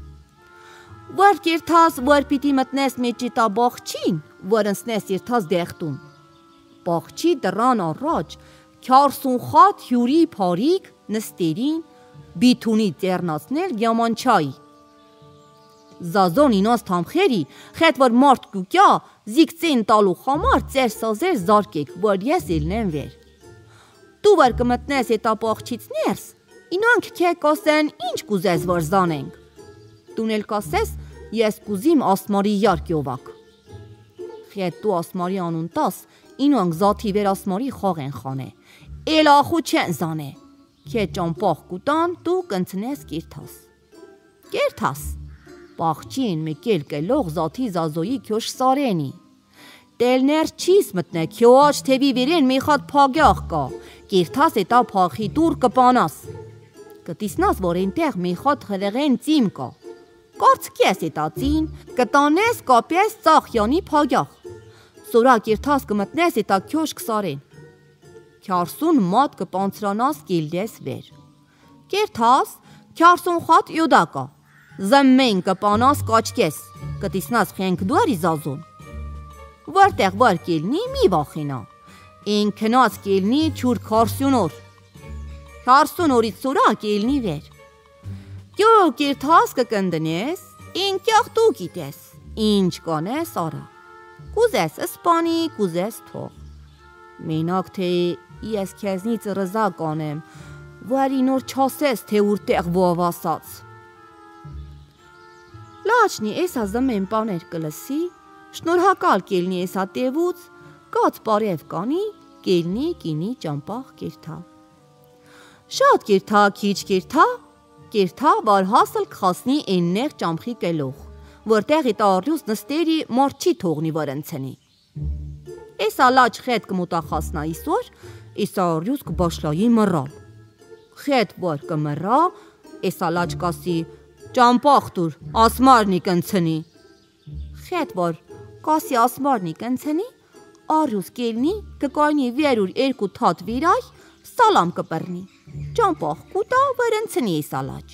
Որ կերթաս, որ պիտի մտնես մեջիտա բաղչին, որ ընսնես երթաս դեղտուն։ Բաղչի դռան առաջ, քյարսուն խատ հյուրի փարիք նստերին, բիթունի ծերնացնել գյամանչայի։ Զազոն ինոս թամխերի, խետ որ մարդ կուկյա, զիգծին տալու համար ծեր սազեր զարկեք, որ ես ելնեմ վեր։ Դու որ կմտնես հետա պողջից ներս, ինոնք քե կասեն ինչ կուզես որ զանենք։ Դուն էլ կասես ես կուզիմ ասմարի յարկ յովակ։ Խետ դու ասմարի անուն տաս, ինոնք զաթի վեր ասմարի խաղ են խանե, էլ ախու չեն զանե։ Քե ճամպախ կուտան դու կընցնես կիրթաս։ Կերթաս, պաղջին մեկել կելող զաթի զազոյի քյոշ սարենի։ Տելներ չիս մտնե, քյո աչ թևի վիրեն մի խատ փագյախ կա, կիրթաս էտա փախի դուր կպանաս։ Կտիսնաս, որ այնտեղ մի խատ խրեղեն ծիմ կա։ Կարծքես էտա ծին, կտանես կապես ծախյանի փագյախ։ Սորա կիրթաս կմտնես էտա քյոշ կսարեն։ Քյարսուն մատ կպանցրանաս կիլդես վեր։ Կերթաս, քյարսուն խատ յոդա կա։ Զմմեն կպանաս կաչկես, կտիսնաս խենք դուարի զազուն։ Որտեղ որ կիլնի մի վախինա, են կնաց կիլնի չուր քարսուն օր։ Քարսուն օրից սորա կիլնի վեր։ Կյո կերթաս կկնդնես, են կյախ դու գիտես, ինչ կանես արա։ Կուզես սպանի, կուզես թող։ Մենակ թե ես քեզնից ռզա կանեմ, վարի նոր չասես, թե ուրտեղ վավասած։ Լաչնի էսա զմեն պաներ կլսի, շնորհակալ կելնի էսա տևուց, կաց պարև կանի, կելնի կինի ճամպախ կերթա։ Շատ կերթա, քիչ կերթա, կերթա, վար հասլ կխասնի էննեղ ճամխի կելող, որտեղ իտ առյուս նստերի մարդ չի թողնի վարընցնի։ Էսա լաչ խետ կմուտախասնա իսոր, էսա առյուս կբաշլայի մռալ։ Խետ որ կմռա, էսա լաչ կասի, ճամպախ դուր, ասմարնի կնցնի։ Խետ որ կասի ասմարնի կնցնի, առյուս կելնի, կկայնի վերուր երկու թատ վիրայ, սալամ կպրնի, ճամպախ կուտա վրընցնի էսա լաչ։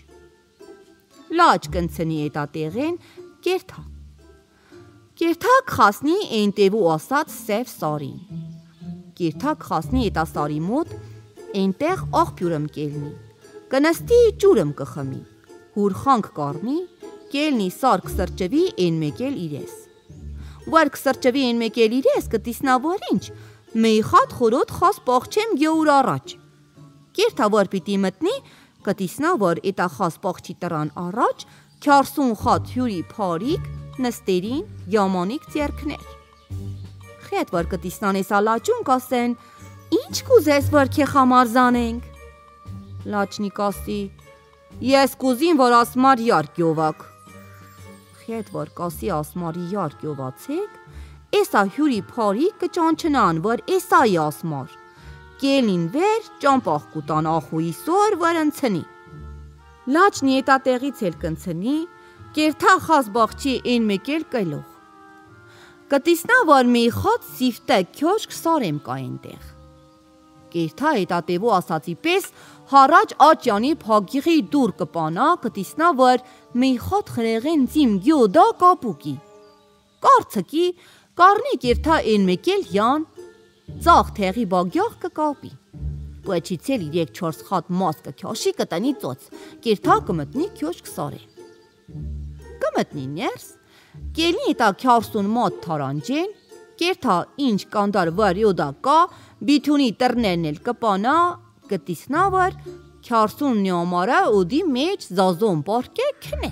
Լաչ կնցնի էտա տեղեն, կերթա։ Կերթա կխասնի էնտևու ասած սև սարին։ Կերթա կխասնի էտա սարի մոտ, էնտեղ աղբյուրըմ կելնի, կնստի ջուրըմ կխմի, հուրխանք կարնի, կելնի սար կսրճվի են մեկել իրես։ Որ կսրճվի են մեկել իրես կտիսնա որ ինչ, մեի խատ խորոտ խաս պաղչեմ գեուր առաջ։ Կերթա որ պիտի մտնի, կտիսնա որ էտա խաս պաղչի տրան առաջ, քյարսուն խատ հյուրի փարիք, նստերին յամանիք ձերքներ։ Խետ որ կտիսնան էսա լաճուն կասեն, ինչ կուզես որ քե խամար զանենք։ Լաչնի կասի, ես կուզին որ ասմար յարկ յովակ։ Խետ որ կասի ասմարի յարկ յովացեք, էսա հյուրի փարիք կճանչնան որ էսայի ասմար։ Կելին վեր ճամպախ կուտան ախուի սոր վրընցնի։ Լաչնի էտա տեղից էլ կնցնի, կերթա խաս բաղչի են մեկել կելող։ Կտիսնա որ մի խատ սիվտե քյոշք սարեմ կա ենտեղ։ Կերթա հետատևու ասացի պես հարաջ աճյանի փագիղի դուր կպանա, կտիսնա որ մի խատ խրեղեն ծիմ գյոդա կապուկի։ Կարցկի, կարնի կերթա են մեկել յան, ծաղ թեղի բագյախ կկապի։ Պոեչիցել իրեք չորս խատ մաս կքյաշի կտնի ծոց, կերթա կմտնի քյոշք սարեն։ Կմտնի ներս, կելնի էտա քյարսուն մոտ թարանջեն, կերթա ինչ կանդար վար յոդա կա, բիթունի տրներն էլ կպանա, կտիսնա վար, քյարսուն նյամարա ոդի մեջ զազոն պարկե քնե։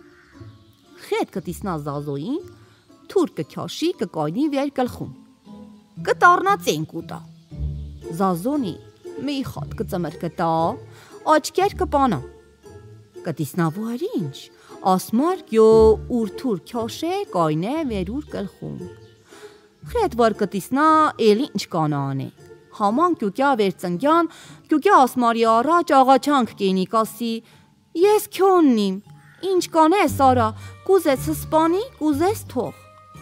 Խետ կտիսնա զազոին, թուր կքյաշի կկայնի վեր կլխում։ Կտարնա ծենք ուտա։ Զազոնի մի խատ կծմր կտա, աչկեր կպանա։ Կտիսնա վար ինչ, ասմար գյո ուրթուր քյաշե կայնե վերուր կլխում։ Խետ որ կտիսնա էլ ինչ կանանե։ Haman կյուկյա վերծնգյան, կյուկյա ասմարի առաջ աղաչանք կենի կասի, ես քյոննիմ, ինչ կանես արա, կուզես սպանի, կուզես թող։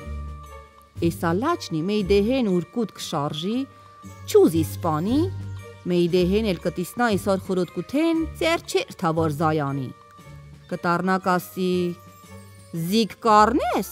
Էսա լաչնի մեյդեհեն ուրկուտ կշարժի, չուզի սպանի, մեյդեհեն էլ կտիսնա իսար խորոտ կութեն, ծեր չեր թավոր զայանի։ Կտարնա կասի, զիգ կարնես։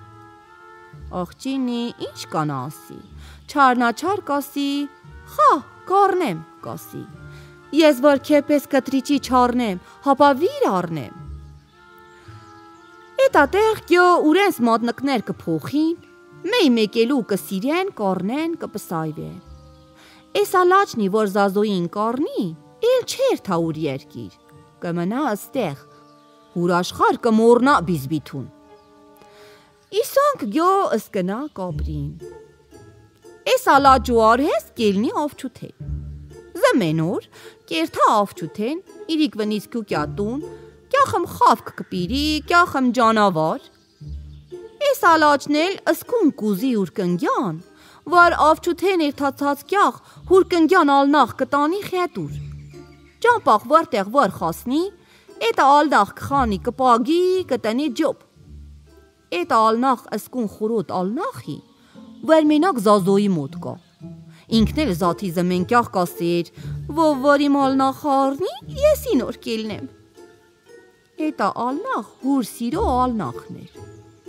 Աղջինի ինչ կանա ասի, չարնաչար կասի, խա, կարնեմ, կասի, ես որ քեպես կտրիչի չարնեմ, հապա վիր արնեմ։ Էտա տեղ գյո ուրենս մատնկներ կփոխին, Մեյ մեկելու կսիրեն, կառնեն, կպսայվեն։ Էս ալաչնի, որ Զազոյին կառնի, էլ չէր թա ուր երկիր, կմնա աստեղ, ուր աշխար կմոռնա բիզբիթուն։ Իսանք գյո ըսկնա կապրին։ Էս ալաչու արհես կելնի ավչութեն։ Զմենոր կերթա ավչութեն, իրիկ վնից կուկյատուն, կյախմ խավք կպիրի, կյախմ ջանավար։ Էս ալաչնել ըսկուն կուզի ուր կնգյան, որ ավչութեն երթացած կյախ հուր կնգյան ալնախ կտանի խետուր։ Ճամպախ վարտեղ վար խասնի, էտա ալնախ կխանի կպագի կտնի ջոբ։ Էտա ալնախ ըսկուն խուրոտ ալնախի, որ մենակ Զազոյի մոտ կա։ Ինքն էլ զաթի զմեն կյախ կասեր, որ իմ ալնախ արնի, ես ինոր կելնեմ։ Էտա ալնախ հուր սիրո ալնախներ։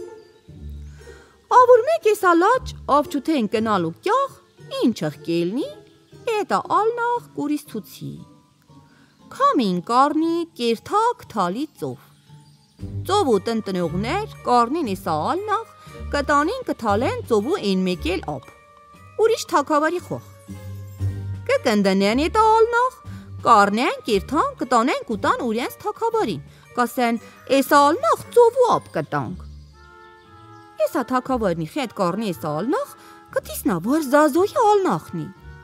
Ավուր մեկ ես ալաչ ավչութեն կնալու կյախ, ինչըղ կելնի, էտա ալնախ կուրիս թուցի։ Քամին կառնի կերթակ թալի ծով։ Ծովու տնտնողներ կառնին էսա ալնախ, կտանին կթալեն ծովու են մեկել ապ։ Ուրիշ թակավարի խող։ Կկնդնեն էտա ալնախ, կառնեն կերթան կտանեն կուտան ուրենց թակավարին, կասեն էսա ալնախ ծովու ապ կտանք։ Էսա թակավարնի խետ կառնի էսա ալնախ, կտիսնա որ Զազոյի ալնախնի։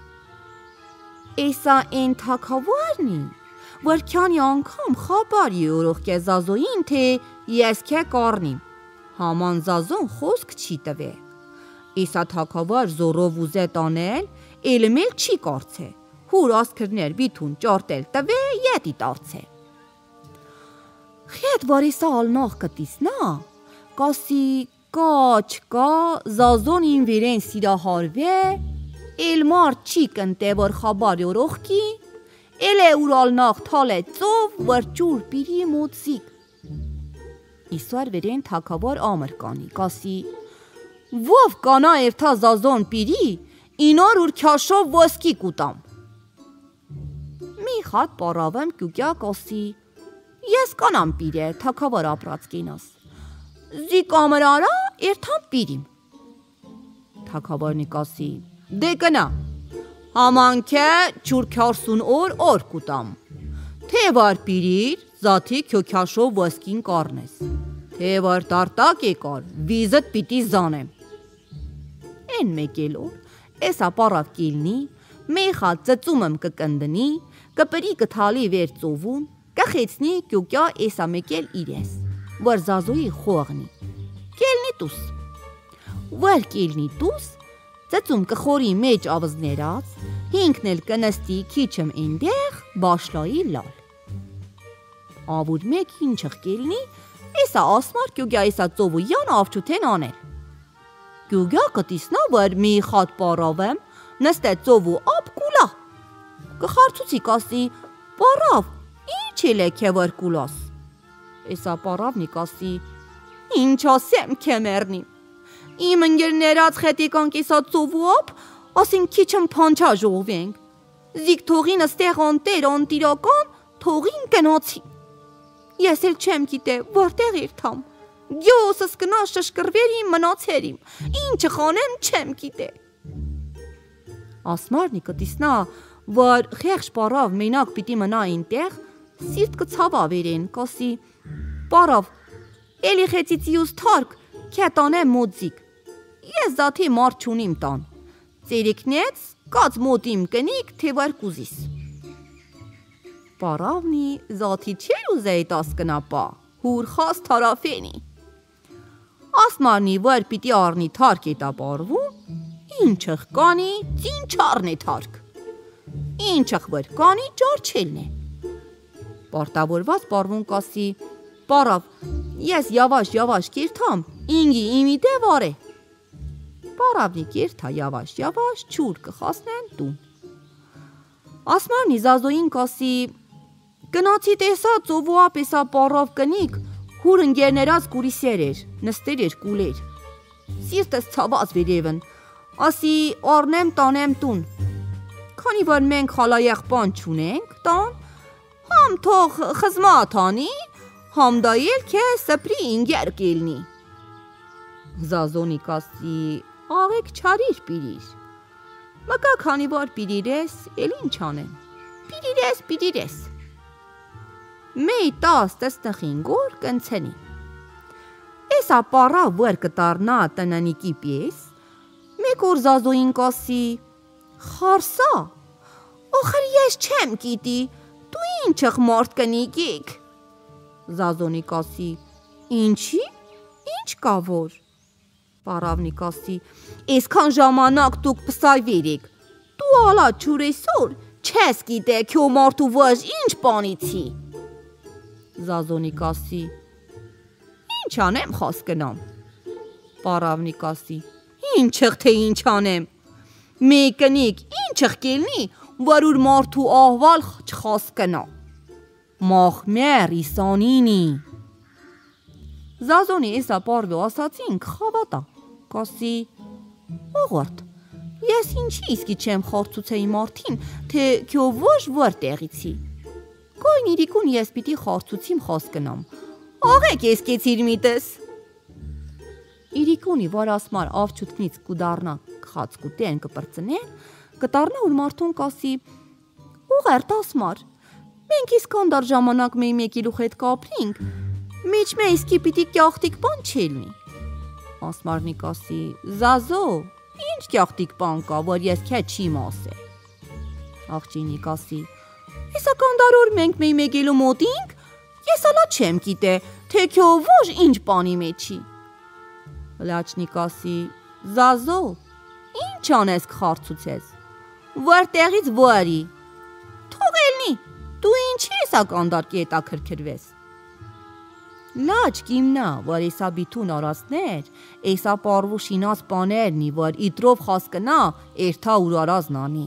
Էսա են թակավարնի, որ քյանի անգամ խաբար յորող կե Զազոյին, թե ես կե կառնիմ, haman Զազոն խոսք չի տվե։ Էսա թակավար զորով ուզե տանել, էլմել չի կարծե, հուր ասքրներ բիթուն ճարտել տվե, ետի տարցե։ Խետ որ էսա ալնախ կտիսնա, կասի կաչ կա, Զազոն ին վերեն սիրահարվե, էլ մարդ չի կնտե որ խաբար յորող կի, էլ է ուր ալնախ թալ է ծով, որ ճուր պիրի մոծիկ։ Իսուար վերեն թակավոր ամր կանի, կասի, ով կանա երթա Զազոն պիրի, ինոր ուր քյաշով ոսկի կուտամ։ Մի խատ պարավեմ կյուկյա կասի, ես կանամ պիրե, թակավոր ապրած կինաս։ Զի կամրարա երթամ պիրիմ։ Թակավորնի կասի, դե կնա, Hamanke çurkarsın or or kutam. Te var pirir, zati kökaşo vaskin karnes. Te var tartak ekar, vizet piti zanem. En mekelo, esa parav kilni, meyxat zetsumem kıkındini, kıperi kıtali ver tsovun, kıxetsni kökya esa mekel ires. Var zazoyi xoğni. Kelni tus. Var kelni tus, Ծծում կխորի մեջ ավզներած, հինքն էլ կնստի քիչմ ինդեղ բաշլայի լալ։ Ավուր մեկ ինչըղ կելնի, էսա ասմար կյուգյա էսա ծովու յան ավչութեն անել։ Կյուգյա կտիսնա, որ մի խատ պարավեմ, նստե ծովու ապ կուլա։ Կխարցուցի կասի, պարավ, ինչ էլ է քե որ կուլաս։ Էսա պարավնի կասի, ինչ ասեմ քե մեռնի։ Իմ ընգերներած խետիկան կիսա ծովու ապ, ասին քիչմ փանչա ժողվենք։ Զիք թողին ստեղ անտեր անտիրական, թողին կնացի։ Ես էլ չեմ գիտե, որտեղ երթամ։ Գյոսս կնա շշկրվերիմ մնացերիմ, ինչը խանեմ չեմ գիտե։ Ասմարնի կտիսնա, որ խեղճ պարավ մենակ պիտի մնա ինտեղ, սիրտ կցավա վերեն, կասի, պարավ, էլի խեցիցիուս թարկ, կետանեմ մոձիկ։ Ես զաթի մարդ չունիմ տան, ծերիքնեց կաց մոտիմ կնիք թևար կուզիս։ Պարավնի զաթի չեր ուզեի տաս կնապա, հուր խաս թարաֆենի։ Ասմարնի վար պիտի արնի թարկ էտա պարվում, ինչըղ կանի ծին չարն է թարկ, ինչըղ վար կանի ճարչելն է։ Պարտավորված պարվում կասի, պարավ, ես yavaş yavaş կերթամ, ինգի իմի դե վար է։ Պարավնի կերթա yavaş yavaş չուր կխասնեն տուն։ Ասմարնի Զազոյին կասի, գնացի տեսա ծովու ապ էսա պարավ կնիք, հուր ընգերներած կուրիսեր էր, նստեր էր կուլեր։ Սիրտս ցաված վերևն, ասի արնեմ տանեմ տուն։ Քանի որ մենք խալայեղբան չունենք տան, համ թող խզմա տանի, համ դա էլ քե սպրի ինգեր կելնի։ Զազոնի կասի աղեք չարիր պիրիր։ Մկա քանի որ պիրիրես, էլ ինչ անեմ։ Պիրիրես, պիրիրես։ Մեի տաս տստխին գոր կնցենի։ Էսա պարա վեր կտարնա տնանիկի պես, մեկ որ Զազոին կասի խարսա, օխր ես չեմ գիտի, դու ինչըխ մարդ կնիկիք։ Զազոնի կասի ինչի, ինչ կա որ։ Պարավնի կասի այսքան ժամանակ դուք պսայվիրիք, դու ալա չուրեսոր, չես գիտե քյո մարդու վեժ ինչ պանիցի։ Զազոնի կասի ինչ անեմ խաս կնամ։ Պարավնի կասի ինչըխ թե ինչ անեմ, մեկնիկ ինչըխ կելնի, որ ուր մարդու ահվալ չխաս կնա։ Մախմեր իսանինի։ Զազոնի էսա պարվո ասացինք խավատա, կասի ողորդ, ես ինչի իսկի չեմ խարցուցեի մարդին, թե քյո ոչ որ տեղիցի։ Կոյն իրիկուն ես պիտի խարցուցիմ խաս կնամ, աղեք ես կեցիր միտես։ Իրիկունի որ ասմար ավչութնից կուդարնա խաց կուտեն կպրծնեն, կտարնա ուր մարդուն կասի ուղերտ ասմար, մենք իսկանդար ժամանակ մեի մեկիլու հետ կապրինք, Միչ մե իսկի պիտի կյախտիկ բան չելնի։ Ասմարնի կասի Զազո, ինչ կյախտիկ բան կա, որ ես քե չիմ ասե։ Աղջինի կասի Էսա կանդարոր մենք մեի մեկելու մոտինք, ես ալա չեմ գիտե, թե քյո ոչ ինչ բանի մեջի։ Լաչնի կասի Զազո, ինչ անես կխարցուցես, որտեղից որի։ Թողելնի, դու ինչի էսա կանդար կետա քրքրվես։ Լաչ կիմնա, որ էսա բիթուն արասներ, էսա պարվու շինած պաներնի, որ իտրով խաս կնա, էրթա ուր արազնանի։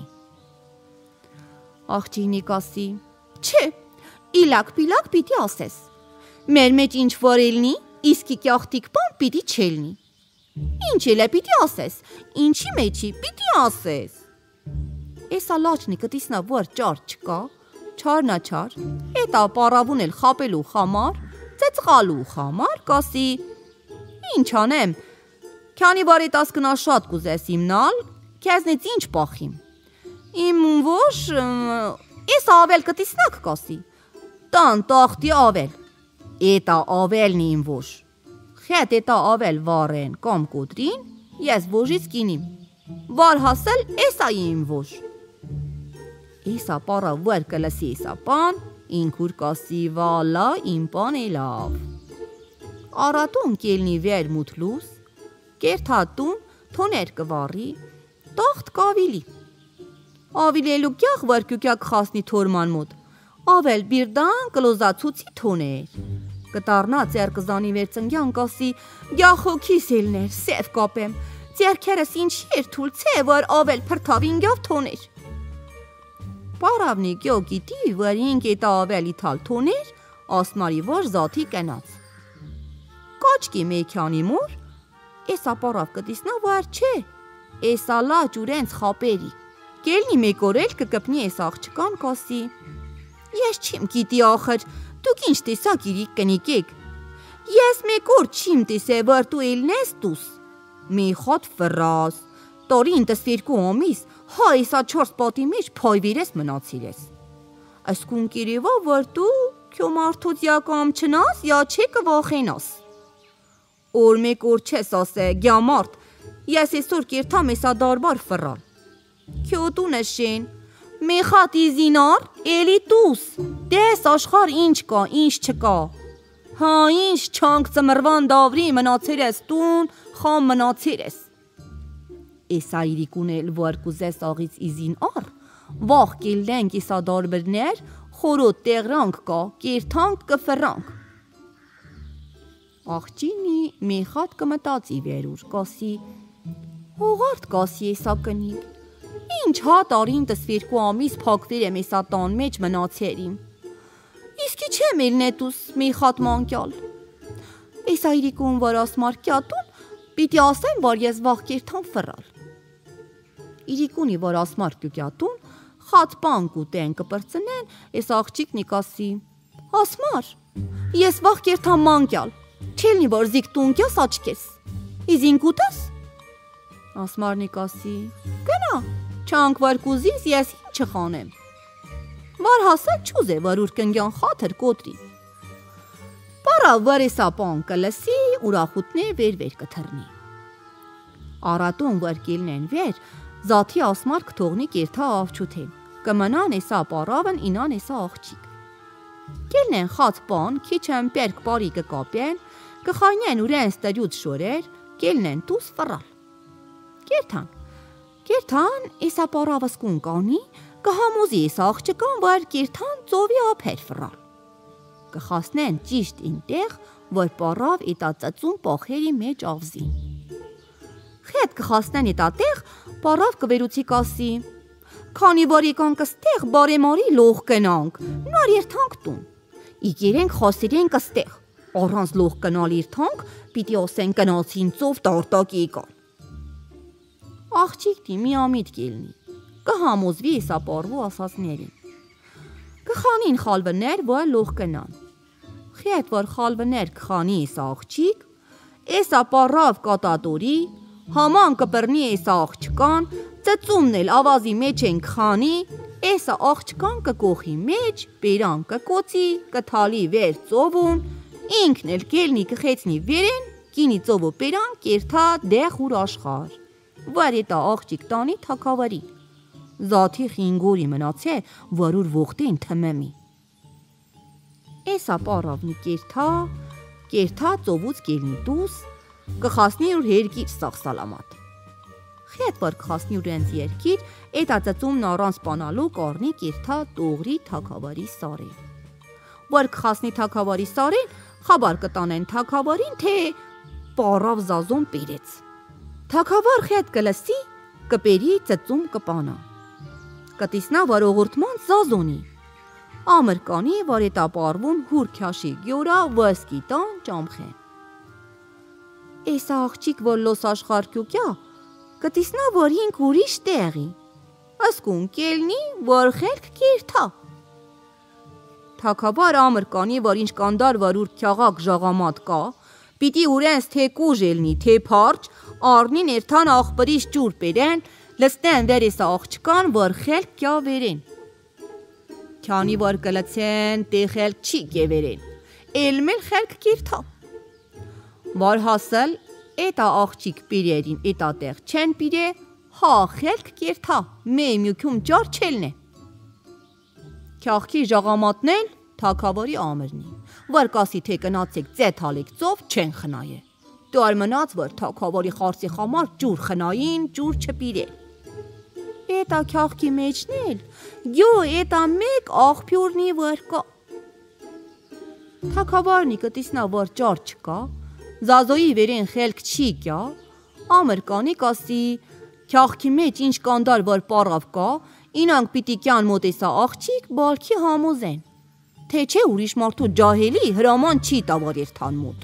Աղջինի կասի, չէ, իլակ պիլակ պիտի ասես, մեր մեջ ինչ որ էլնի, իսկի կյախտիկ բան պիտի չելնի։ Ինչ էլ է պիտի ասես, ինչի մեջի պիտի ասես։ Էսա լաչնի կտիսնա, որ ճար չկա, չարնա չար, էտա պարավուն էլ խապելու խամար, ծեծղալու խամար կասի ինչ անեմ, քանի որ էտաս կնա շատ կուզես իմնալ, քեզնից ինչ պախիմ։ Իմ ոչ, ես ավել կտիսնակ կասի, տան տախտի ավել, էտա ավելնի իմ ոչ, խետ էտա ավել վարեն կամ կոտրին, ես ոժից կինիմ, վար հասել էսա իմ ոչ։ Էսա պարա վեր կլսի էսա պան, ինքուր կասի վալա իմ պան է լավ։ Արատուն կելնի վեր մութլուս, կերթատուն թոներ կվարի, տախտ կավիլի։ Ավիլելու կյախ վար կյուկյակ խասնի թորման մոտ, ավել բիրդան կլոզացուցի թոներ։ Կտարնա ձերկզանի վերցնգյան կասի, գյախոքիս էլներ, սև կապեմ, ձերքերս ինչի էր թուլ ցե, որ ավել պրթավինգյավ թոներ։ Պարավնի կյո գիտի, որ ինք էտա ավել իթալ թոներ, ասմարի որ զաթի կենաց։ Կաչկի մեքյանի մոր, էսա պարավ կտիսնա, որ չէ, էսա լաչ ուրենց խապերի։ Կելնի մեկ օրել կկպնի էս աղջկան կասի, ես չիմ գիտի ախր, դուք ինչ տեսակ իրիք կնիկեք։ Ես մեկ օր չիմ տեսե, որ դու էլնես դուս։ Մի խոտ վրաս, տորին տսվիրկու ամիս, հա էսա չորս պատի մեջ փայվիրես մնացիր ես։ Ասկուն կիրիվա, որ դու քյո մարդուց յա կամ չնաս, յա չէ կվախենաս։ Որ մեկ օր չես ասե, գյամարդ, ես այսօր կերթամ էսա դարբար ֆռալ։ Քյո տունը շեն, մեխատ իզինար, էլի տուս, դես աշխար ինչ կա, ինչ չկա։ Հա ինչ չանք ծմրվան դավրի մնացիր ես տուն, խամ մնացիր ես։ Էսա իրիկուն էլ որ կուզես աղից իզին ար, վաղ կելնենք էսա դարբրներ, խորոտ տեղրանք կա, կերթանք կֆրանք։ Աղջինի մեխատ կմտածի վերուր, կասի, հողարդ կասի էսա կնիկ, ինչ հատ արին տսվիրկու ամիս փակվիր եմ էսա տան մեջ մնացերիմ։ Իսկի չեմ էլնետուս մեխատ մանկյալ։ Էսա իրիկուն որ ասմար կյատուն, պիտի ասեմ, որ ես վաղ կերթան ֆռալ։ Իրիկունի որ ասմար կյատուն, խատ պանք ուտեն կպրծնեն, էս աղջիկնի կասի, ասմար, ես վաղ կերթան մանկյալ, չելնի որ զիք տունկյաս աչկես։ իզինկուտս։ Ասմարնի կասի. Գնա, չանք վար կուզիս ես ինչ չխանեմ։ Վար հասել չուզ է վար ուր կնգյան խաթր կոտրի։ Պարա վար է սապան կլսի ուրախութն է վեր վեր կթրնի։ Արատուն վար կիլնեն վեր, զաթի ասմար կթողնի կերթա ավչութեն, կմնան էսա պարավն ինան էսա աղջիկ։ Կիլնեն խած պան, քիչեմ պերկ պարի կկապեն, կխայնեն ուրեն ստրյուց շորեր, կիլնեն տուս վռալ։ Կերթան, կերթան էսա պարավսկուն կանի, կհամոզի էսա աղջկան վար կերթան ծովի ափեր վռալ։ Կխասնեն ճիշտ ինտեղ, որ պարավ իտա ծծուն պախերի մեջ ավզին։ Խետ կխասնեն իտա տեղ, պարավ կվերուցի կասի, քանի որ եկան կստեղ բարեմարի լող կնանք, նար երթանք տուն, իկերենք խասիրենք կստեղ, առանց լող կնալ երթանք, պիտի ասեն կնացին ծով տարտակ եկան։ Աղջիկ դի մի ամիտ կելնի, կհամոզվի էսա պարվու ասասներին։ Կխանին խալվներ, որ լող կնան։ Խետ որ խալվներ կխանի էսա աղջիկ, էսա պարավ կատատորի, Haman կպրնի էսա աղջկան, ծծումն էլ ավազի մեջ են կխանի, էսա աղջկան կկոխի մեջ, բերան կկոցի, կթալի վեր ծովուն, ինքն էլ կելնի կխեցնի վերեն, կինի ծովը բերան կերթա դեղ ուր աշխար, վար էտա աղջիկ տանի թակավարի, զաթի խինգորի մնացե, որ ուր ողտեն թմեմի։ Էսա պարավնի կերթա, կերթա ծովուց կելնի տուս, կխասնի ուր հերգիր սաղ սալամատ։ Խետ որ կխասնի ուր ենց երկիր, էտա ծծումն առանց պանալու կարնի կերթա տողրի թակավարի սարին։ Որ կխասնի թակավարի սարին, խաբար կտանեն թակավարին, թե պարավ զազոն պերեց։ Թակավար խետ կլսի, կպերի ծծում կպանա։ Կտիսնա որ օղուրդման զազոնի։ Ամր կանի, որ էտա պարվում հուր քյաշի գյորա վսկի տան ճամխեն։ Էսա աղջիկ որ լոս աշխարհկյուկյա, կտիսնա որ հինք ուրիշ տեղի, ասկուն կելնի որ խելք կերթա։ Թակավար ամր կանի որ ինչ կանդար որ ուր քյաղակ ժաղամատ կա, պիտի ուրենս թե կուժ елնի, թե փարջ, արնին երթան աղբրիշ ջուր պերեն, լստեն վեր էսա աղջկան որ խելք կյա վերեն։ Քյանի որ կլցեն թե խելք չի կևերեն, էլմել խելք կերթա։ Որ հասել, էտա աղջիկ պիրերին էտա տեղ չեն պիրե, հա խելք կերթա, մեմյուքում ճար չելն է։ Քյաղքի ժաղամատն էլ թակավարի ամրնի, որ կասի թե կնացեք ձեթ ալեք ծով չեն խնայե։ Դար մնաց որ թակավարի խարսի խամար ջուր խնային, ջուր չպիրե։ Էտա քյաղքի մեջն էլ, գյո էտա մեկ աղբյուրնի որ կա։ Թակավարնի կտիսնա որ ճար չկա, Զազոյի վերեն խելք չի կյա, ամր կանի կասի, քյաղքի մեջ ինչ կանդար որ պարավ կա, ինանք պիտի կյան մոտեսա աղջիկ բալքի համոզեն, թե չէ ուրիշ մարդու ջահելի հրաման չի տավար երթան մոտ։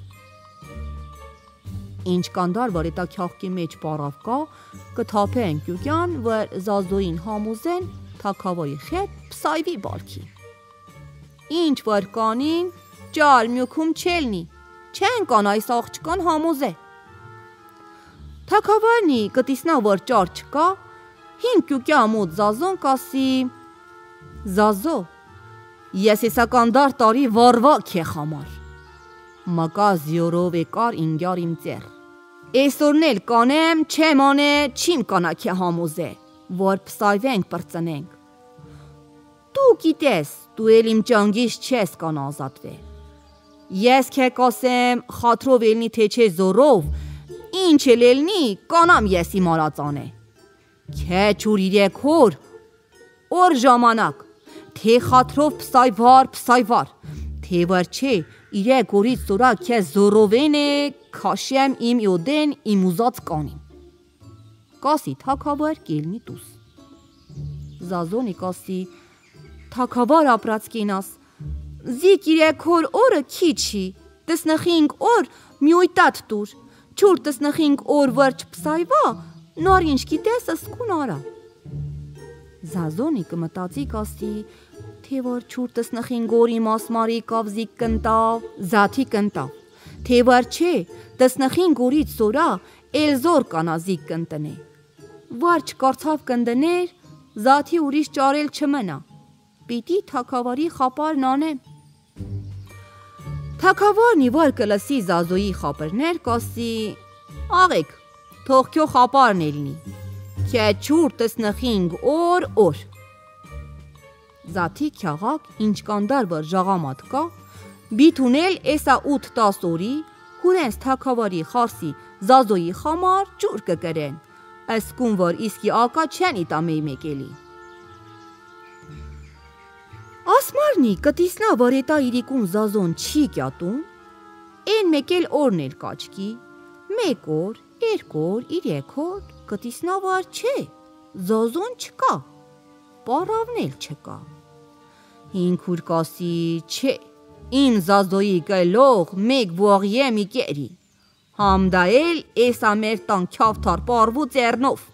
Ինչ կանդար որ էտա քյաղքի մեջ պարավ կա, կթափեն կյուկյան, որ զազոյին համոզեն, թակավարի խետ պսայվի բալքի։ Ինչ որ կանին, ճար մյուքում չելնի, չեն կան այս աղջկան համոզ է։ Թակավարնի կտիսնա որ ճար չկա, հինք կյուկյա մոտ զազոն կասի, Զազո, ես էսա կանդար տարի վարվակ է խամար, մակա զյորով է կար ինգյար իմ ծեր, էսորն էլ կանեմ, չեմ անե, չիմ կանակ է համոզ է, որ պսայվենք պրծնենք։ Դու գիտես, դու էլ իմ ճանգիս չես կան ազատվել։ Ես քե կասեմ, խատրով елնի թե չէ զորով, ինչ էլ елնի, կանամ ես իմ արածան է։ Քե չուր իրեք հոր, օր ժամանակ, թե խատրով պսայվար, պսայվար, թե վար չէ, իրեք օրից զորա քե զորովեն է, քաշեմ իմ իոդեն, իմ ուզած կանիմ։ Կասի թակավար կելնի տուս։ Զազոնի կասի, թակավար ապրած կինաս, Զիկ իրեք հոր օրը քիչի, տսնխինք օր միույտատ տուր, չուր տսնխինք օր վրջ պսայվա, նար ինչ գիտես ասկուն արա։ Զազոնի կմտածի կասի, թե որ չուր տսնխինք օրի մասմարի կավ զիկ կնտավ, զաթի կնտավ, թե վար չէ, տսնխին գորից սորա, էլ զոր կանազիկ կընտնե։ Վար չկարծավ կնդներ, զաթի ուրիշ ճարել չմնա, պիտի թագավարի խապարն անեմ։ Թագավարն իվար կլսի Զազոյի խապրներ, կասի, աղեք, թող քյո խապարն էլնի, քյա չուր տսնխինգ օր օր։ Զաթի քյաղակ, ինչ կանդար վար ժաղամատ կա, բիթունել էսա ութ տաս օրի, հուրենս թագավարի խարսի Զազոյի խամար ջուր կկրեն, ասկուն որ իսկի ակա չեն իտա մեյ մեկելի։ Ասմարնի կտիսնա վարետա իրիկուն Զազոն չի կյատուն, են մեկել օրն էլ կաչկի, մեկ օր, երկ օր, իրեք օր, կտիսնա վար չէ, Զազոն չկա, պարավն էլ չկա։ Հինք ուր կասի չէ, իմ Զազոյի կլող մեկ վողիե մի կերի, համդա էլ էսա մեր տան քյավթար պարվու ծերնով։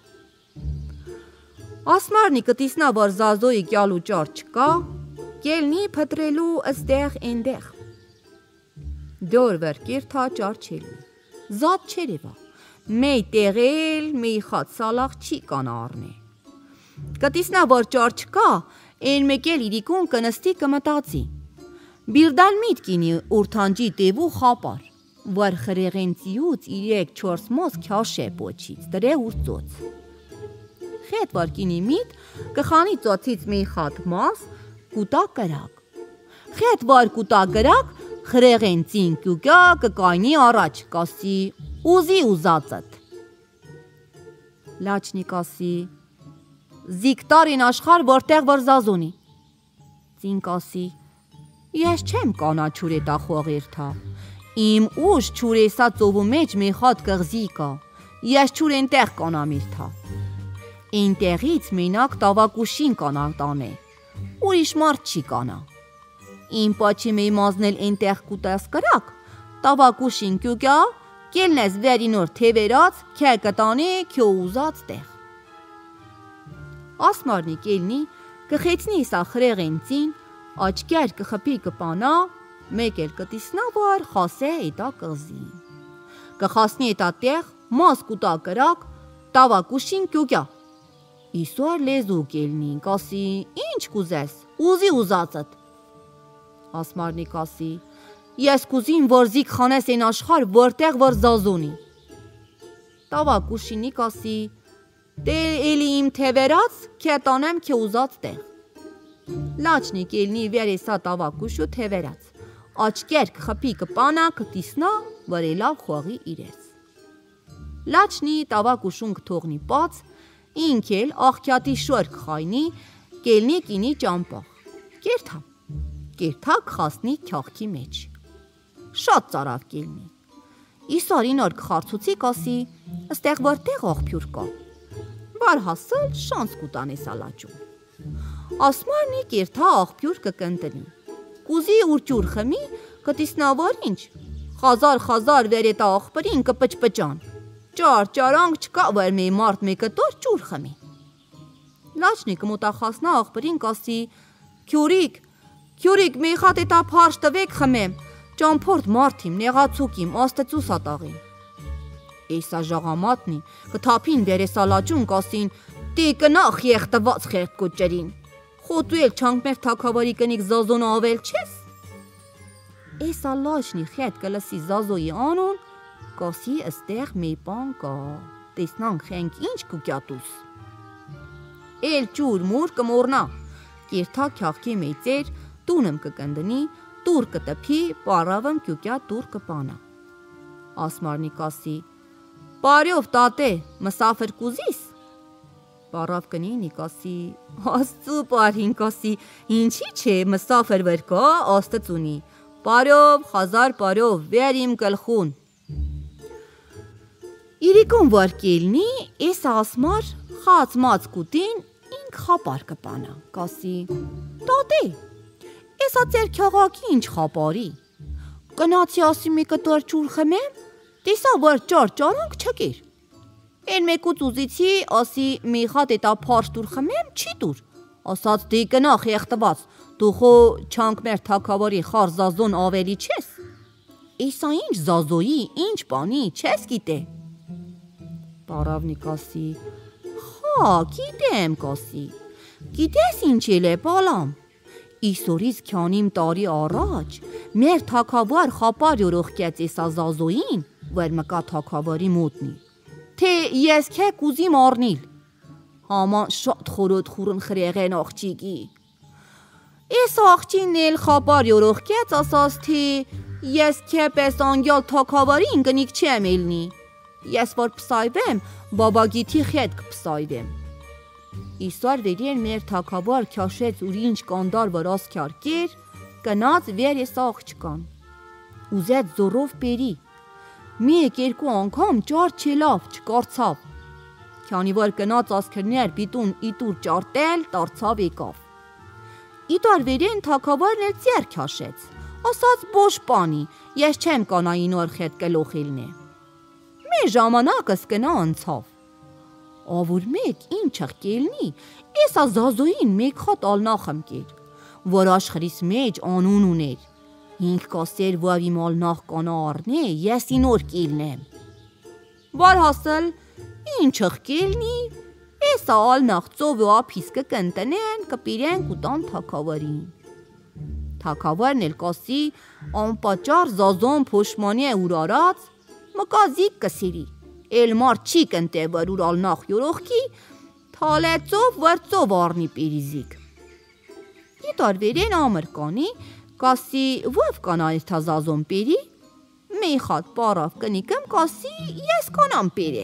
Ասմարնի կտիսնա վար Զազոյի կյալու ճար չկա, կելնի փտրելու ըստեղ էնդեղ։ Դոր վեր կիրթա ճար չելնի, զատ չերևա, մեյ տեղել, մեյ խատ սալաղ չի կանա արնե։ Կտիսնա վար ճար չկա, են մեկել իրիկուն կնստի կմտածի։ Բիրդալ միտ կինի ուրթանջի տևու խապար, վար խրեղենցիուց իրեք չորս մոս քյաշե պոչից, դրե ուրծոց։ Խետ վար կինի միտ, կխանի ծոցից մեյ խատ մաս, կուտա կրակ, խետ վար կուտա կրակ, խրեղենցին կյուկյա կկայնի առաջ, կասի ուզի ուզածըտ։ Լաչնի կասի, զիկտարին աշխար որտեղ վար Զազոնի։ Ծին կասի, ես չեմ կանա չուրետա խողերթա, իմ ուշ չուրեսա ծովու մեջ մի խատ կղզի կա, ես չուր ենտեղ կանամ իրթա։ Ենտեղից մենակ տավակուշին կանա տանե, ուրիշ մարդ չի կանա։ Իմ պաչի մեյ մազնել ենտեղ կուտաս կրակ, տավակուշին կյուկյա, կելնես վերինոր թևերած, քե կտանի քյո ուզած տեղ։ Ասմարնի կելնի, կխեցնի սա խրեղենցին, աչկեր կխպի կպանա, մեկ էլ կտիսնա վար խասե էտա կղզին։ Կխասնի էտա տեղ, մաս կուտա կրակ, տավակուշին կյուկյա։ Իսուար լեզու կելնին, կասի, ինչ կուզես, ուզի ուզածըտ։ Ասմարնի կասի, ես կուզին որ զիկ խանես են աշխար որտեղ որ Զազոնի։ Տավակուշինի կասի, դե էլի իմ թևերած, քետանեմ քե ուզած տեղ։ Լաչնի կելնի վերեսա տավակուշու թևերած, աչկեր կխպի կպանա կտիսնա, վրելավ խողի իրես։ Լաչնի տավակուշուն կթողնի պաց, ինք էլ աղքյատի շոր կխայնի, կելնի կինի ճամպաղ, կերթա, կերթա կխասնի քյաղքի մեջ։ Շատ ծարավ կելնի։ Իսարին օր կխարցուցի կասի, ըստեղ որտեղ աղբյուր կա։ Վար հասել շանս կուտանես ալաճում։ Ասմարնի կերթա աղբյուր կկնտնի, կուզի ուրճուր խմի, կտիսնավոր ինչ, խազար խազար վերետա աղբրին կպճպճան, ճար ճարանք չկա վար մեյ մարդ մեկը տոր ճուր խմի։ Լաչնի կմոտախասնա աղբրին կասի, քյուրիկ, քյուրիկ մեյ խատ էտա փարշ տվեք խմեմ, ճամփորդ մարդիմ, նեղացուկիմ, աստծու սատաղին։ Էսա ժաղամատնի, կթափին վերեսա լաճուն կասին, տի կնախ եղտված խերտ կոճերին, խոտու էլ չանք մեր թագավարի կնիք Զազոնը ավել չես։ Էսա լաչնի խետ կլսի Զազոյի անուն, կասի ըստեղ մեյ պան կա, տեսնանք խենք ինչ կուկյատուս։ Էլ ճուր մուր կմորնա, կերթա քյաղքի մեյ ծեր, տունըմ կկնդնի, տուր կտպի, պարավըմ կյուկյա տուր կպանա։ Ասմարնի կասի, պարյով տատե, մսաֆր կուզիս։ Պարավ կնինի կասի, աստծու պարհին կասի, ինչի չէ, մսաֆր վեր կա, աստծունի, պարյով, խազար պարյով, վեր իմ կլխուն։ Իրիկուն վար կելնի, ես ասմար, խաց մաց կուտին, ինք խապար կպանա, կասի, տատե, Էսա ծեր քյաղաքի ինչ խապարի, կնացի ասի մի կտոր ճուր խմեմ, տեսա վար ճար ճարանք չկեր, են մեկուց ուզիցի ասի մի խատ էտա փարշ տուր խմեմ, չի տուր, ասաց դի կնախ եղտված, դու խո չանք մեր թագավարի խար Զազոն ավելի չես։ Էսա ինչ զազոյի, ինչ բանի, չես գիտե։ Պարավնիկ ասի. Հա, գիտեմ կասի։ Գիտես ինչ էլ է բալամ։ Իսորից քանիմ տարի առաջ մեր թակավար խապար յորողկեց էսա զազոյին, որ մկա թակավարի մոտնի։ Թե ես քե կուզիմ առնիլ։ Haman շատ խորոտ խուրն խրեղեն աղջիկի։ Էս աղջին էլ խապար յորողկեց ասաց թե ես քե պես անգյալ թակավարին կնիկ չեմ ելնի։ Ես որ պսայվեմ, բաբագիթի խետ կպսայվեմ։ Իսար վերին մեր թակավար քաշեց ուրինչ կանդար վրաս քյարկեր, կնած վեր ես աղջկան։ Ուզեց զորով պերի։ Մի եկ երկու անգամ ճար չելավ, չկարցավ։ Քանի որ կնած ասքրներ պիտուն իտուր ճարտել, տարցավ եկավ։ Իտար վերին թակավարն էլ ձեր քաշեց։ Ասաց բոշ պանի, ես չեմ կանային որ խետ կլոխիլն է։ Մի ժամանակս կնա անցավ։ Ավուր մեկ ինչ աղկելնի, էսա զազոյին մեկ խատ ալնախմ կեր, որ աշխրիս մեջ անուն ուներ։ Հինք կասեր վավի մալնախ կանա առնե, ես ինոր կիլնեմ։ Վար հասել, ինչ աղկելնի, էսա ալնախ ծով ու ափիս կկնտնեն, կպիրեն կուտան թակավարին։ Թակավարն էլ կասի, անպաճար զազոն փոշմանի է ուրարած, մկա զիկ կսիրի, էլ մար չի կնտե վր ուրալ նախ յորողքի, թալե ծով վր ծով արնի պիրիզիկ։ Իտար վերեն ամր կանի, կասի վով կանա էսթա զազոն պերի, մի խատ պարավ կնիկեմ կասի ես կանամ պերը։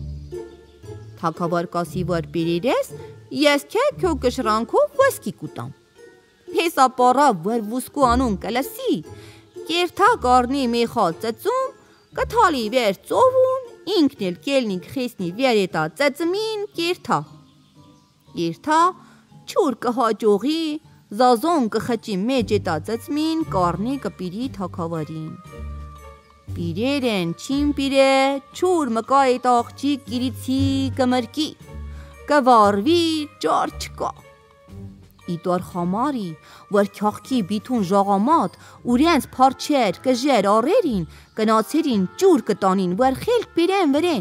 Թակավար կասի վր պիրիրես, ես քե քո կշրանքով վսկի կուտամ։ Հեսա պարավ վր վուսկու անուն կլսի, կերթա կարնի մի խատ ծծում, կթալի վեր ծովուն, ինքն էլ կելնիկ խեսնի վերետա ծծմին կերթա։ Կերթա, չուր կհաջողի, զազոն կխճի մեջետա ծծմին, կարնի կպիրի թակավարին։ Պիրեր են, չին պիրե, չուր մկա էտ աղջիկ կիրիցի կմրկի, կվարվի, ճար չկա։ Իտար խամարի, որ քյախքի բիթուն ժաղամատ, ուրենց պարչեր, կժեր առերին, կնացերին ճուր կտանին, որ խելք պիրեն վրեն։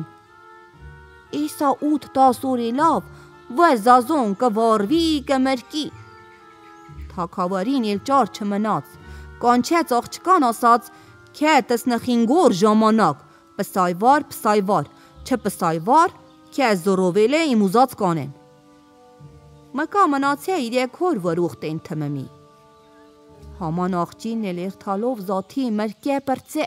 Էսա ութ տաս օր էլավ, որ զազոն կվարվի, կմրկի։ Թակավարին էլ ճար չմնաց, կանչեց աղջկան ասաց, քե տսնխինգոր ժամանակ, պսայվար, պսայվար, չպսայվար, քե զորովել է իմ ուզած կանեմ։ Մկա մնացե իրեք հոր որ ուղտեն թմմի։ Haman աղջին էլ երթալով զաթի մրկե պրծե։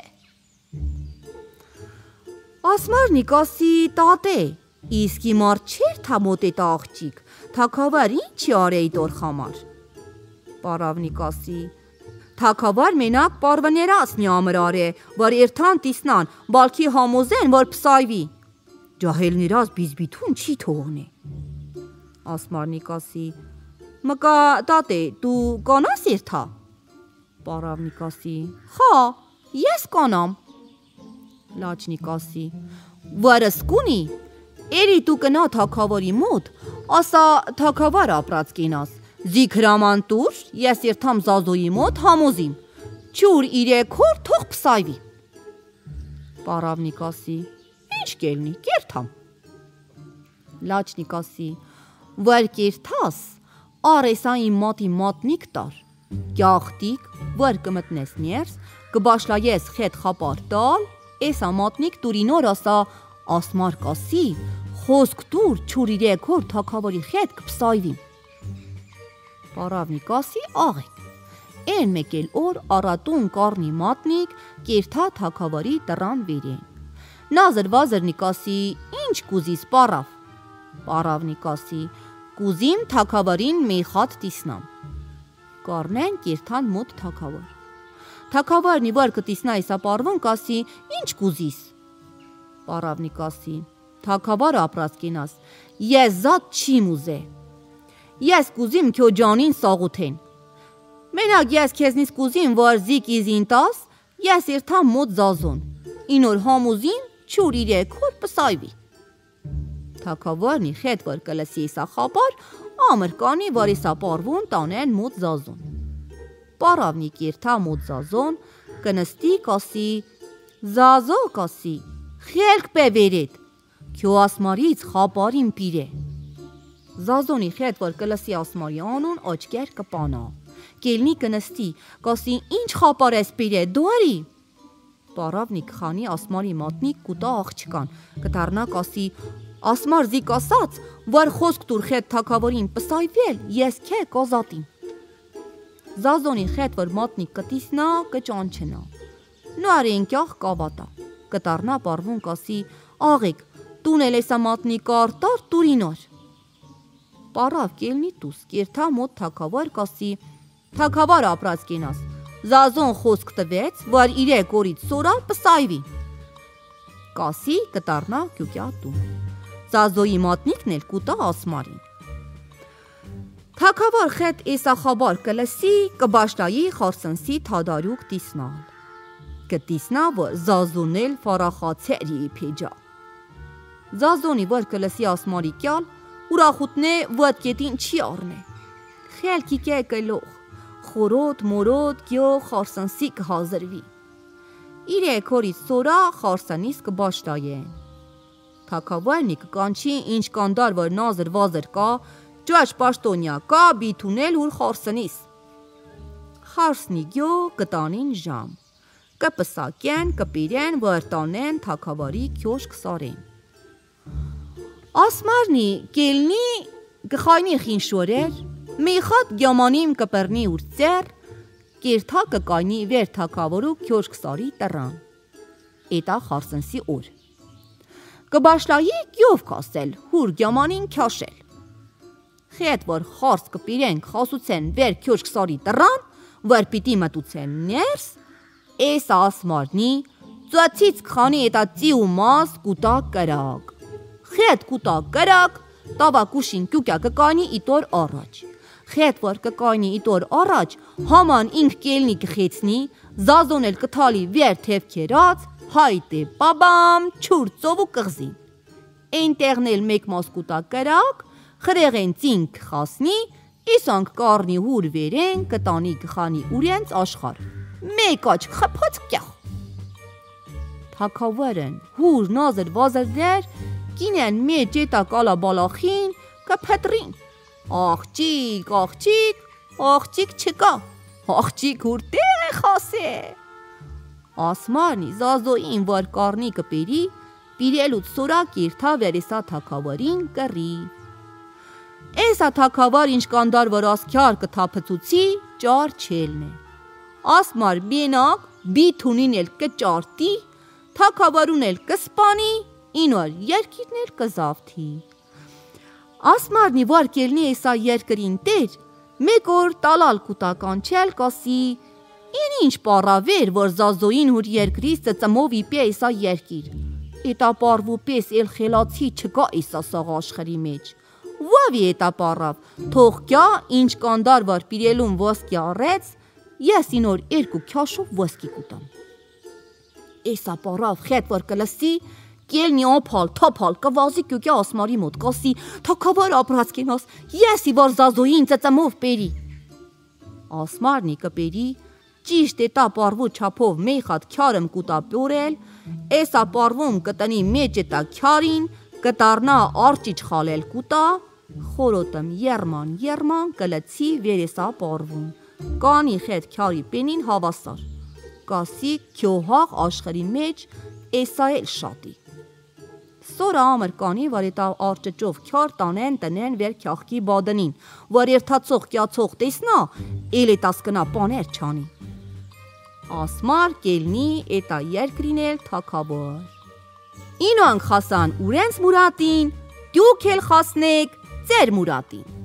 Ասմարնի կասի տատե, իսկի մար չեր թամոտ էտ աղջիկ, թակավար ինչի արեի տոր խամար։ Պարավնի կասի, թակավար մենակ պարվներացնի ամրար է, որ երթան տիսնան, բալքի համոզեն, որ պսայվի։ Ջահելներազ բիզբիթուն չի թողնի։ Ասմարնի կասի, մկա տատե, դու կանաս երթա։ Պարավնի կասի, խա, ես կանամ։ Լաչնի կասի, վարս կունի, էրի դու կնա թակավարի մոտ, ասա թակավար ապրած կինաս, զիք հրաման տուր, ես երթամ զազոյի մոտ համոզիմ, չուր իրեք հոր թող պսայվի։ Պարավնի կասի, ինչ կելնի, կերթամ։ Լաչնի կասի, վար կերթաս, արեսա իմ մատի մատնիկ տար, կյախտիկ, վար կմտնես ներս, կբաշլայես խետ խապար տալ, էսա մատնիկ տուրինոր ասա, ասմար կասի, խոսք տուր, չուր իրեք հոր թակավարի խետ կպսայվիմ։ Պարավնի կասի աղեք, են մեկ էլ օր առատուն կարնի մատնիկ, կերթա թակավարի տրան վերեն։ Նազր վազրնի կասի, ինչ կուզիս պարավ։ Պարավնի կասի, կուզիմ թակավարին մի խատ տիսնամ։ Կարնեն կերթան մոտ թակավար։ Թակավարն իվար կտիսնա իսա պարվուն կասի, ինչ կուզիս։ Պարավնի կասի, թակավար ապրած կինաս, ես զատ չիմ ուզե։ Ես կուզիմ քո ջանին սաղութեն։ Մենակ ես քեզնից կուզիմ, որ զիկ իզին տաս, ես երթամ մոտ զազոն, ինոր համուզիմ, չուր իրեք հոր պսայվի։ Թակավարնի խետ որ կլսի իսա խապար, ամր կանի, որ իսա պարվուն տանեն մոտ զազոն։ Պարավնի կերթա մոտ զազոն, կնստի կասի. «Զազո» կասի. «Խելք բևերեդ, քյո ասմարից խապարին պիրե»։ Զազոնի խետ որ կլսի ասմարի անուն աչքեր կպանա։ Կելնի կնստի կասի. «Ինչ խապար ես պիրե, դու արի»։ Պարավնի կխանի ասմարի մատնի կուտա աղջկան, կդառնա կասի. «Ասմար զիկ ասաց, որ խոսք դուր խետ թակավորին պսայվել, ես քե կազատիմ»։ Զազոնի խետ որ մատնի կտիսնա կճանչնա։ Նարի ընկյախ կավատա, կդառնա պարվում կասի. «Աղիկ, տուն էլ էսա մատնի կարտար տուրինոր»։ Պարավ կելնի տուս կերթա մոտ թակավոր կասի. «Թակավոր ապրած կենաս, Զազոն խոսք տվեց, որ իրեք օրից սորա պսայվի»։ Կասի կդառնա կյուկյա տուն։ Զազոյի մատնիկն էլ կուտա ասմարին։ Թակավոր խետ էսա խաբար կլսի կբաշտայի խարսնսի թադարուկ տիսնալ։ Կտիսնա որ Զազոն էլ ֆարախացերի իփեջա։ Զազոնի որ կլսի ասմարի կյալ, ուրախուտնե ոդկետին չի առնե։ Խելքի կե կլող, խորոտ մորոտ գյո խարսնսի կհազրվի։ Իրեք օրից սորա խարսնիս կբաշտայեն։ Թակավարնի կկանչի ինչ կանդար որ նազր վազր կա, ջաջ պաշտոնյա կա բիթունել ուր խարսնիս։ Խարսնի գյո կտանին ժամ, կպսակեն, կպիրեն, որ տանեն թակավարի քյոշք սարեն։ Ասմարնի կելնի կխայնի խին շորեր, Մեյխատ գյամանիմ կպերնի ուր ծեր, կերթա կկայնի վեր թակավորու քյոշք սարի տրան։ Էտա խարսնսի օր։ Կբաշլայի գյով կասել, հուր գյամանին քյաշել։ Խետ որ խարս կպիրեն խասուցեն վեր քյոշք սարի տրան, որ պիտի մտուցեն ներս, էս ասմարնի ծացից կխանի էտա ծի ու մաս կուտա կրակ։ Խետ կուտա կրակ, տավա կուշին կյուկյա կկայնի իտոր առաջ։ Խետ որ կկայնի իտոր առաջ, համան ինք կելնի կխեցնի, Զազոն էլ կթալի վեր թևքերած, հայտե պաբամ չուր ծով ու կղզին։ Էնտեղն էլ մեկ մաս կուտա կրակ, խրեղեն ծին կխասնի, իսանք կարնի հուր վերեն կտանի կխանի ուրենց աշխար։ Մեկ աչ խփած կյախ։ Թակավարն հուր նազր վազր դեր, կինեն մեջ էտա կալա բալախին կփտրին։ Աղջիկ, աղջիկ, աղջիկ չկա, աղջիկ ուր տեղ է խասե։ Ասմարնի Զազոյին որ կարնի կպերի, պիրելուց սորա կիրթա վերեսա թակավարին կռի։ Էսա թակավար ինչ կանդար որ ասքյար կթափծուցի, ճար չելն է։ Ասմար բենակ, բիթունին էլ կճարտի, թակավարուն էլ կսպանի, ինոր երկիրն էլ կզավթի։ Ասմարնի որ կելնի էսա երկրին տեր, մեկ օր տալալ կուտական չել կասի. «Ին ինչ պարավեր, որ Զազոյին հուր երկրից ծծմով իպե էսա երկիր։ Էտա պարվու պես էլ խելացի չկա էսա սաղ աշխարի մեջ։ Վավի էտա պարավ, թող կյա ինչ կանդար որ պիրելուն ոսկի առեց, ես ինոր երկու քյաշով ոսկի կուտամ»։ Էսա պարավ խետ որ կլսի, կելնի ապալ, թապալ, կվազի կյուկյա ասմարի մոտ, կասի. «Թակավոր ապրած կենաս, եսի որ Զազոյին ծծմով պերի»։ Ասմարնի կպերի, ճիշտ էտա պարվու չափով մեյխատ քյարմ կուտա պյորել, էսա պարվում կտնի մեջ էտա քյարին, կտառնա արջիչ խալել կուտա, խորոտմ երման երման կլցի վերեսա պարվում, կանի խետ քյարի պենին հավասար, կասի քյոհաղ աշխարի մեջ էսա էլ շատի։ Սորը ամր կանի, որ էտա արջճով քյար տանեն տնեն վեր քյախքի բադնին, որ երթացող կյացող տեսնա, էլ էտաս կնա պաներ չանի։ Ասմար կելնի էտա երկրին էլ թակավոր։ Ինոանք խասան ուրենց մուրատին, դուք էլ խասնեք ձեր մուրատին։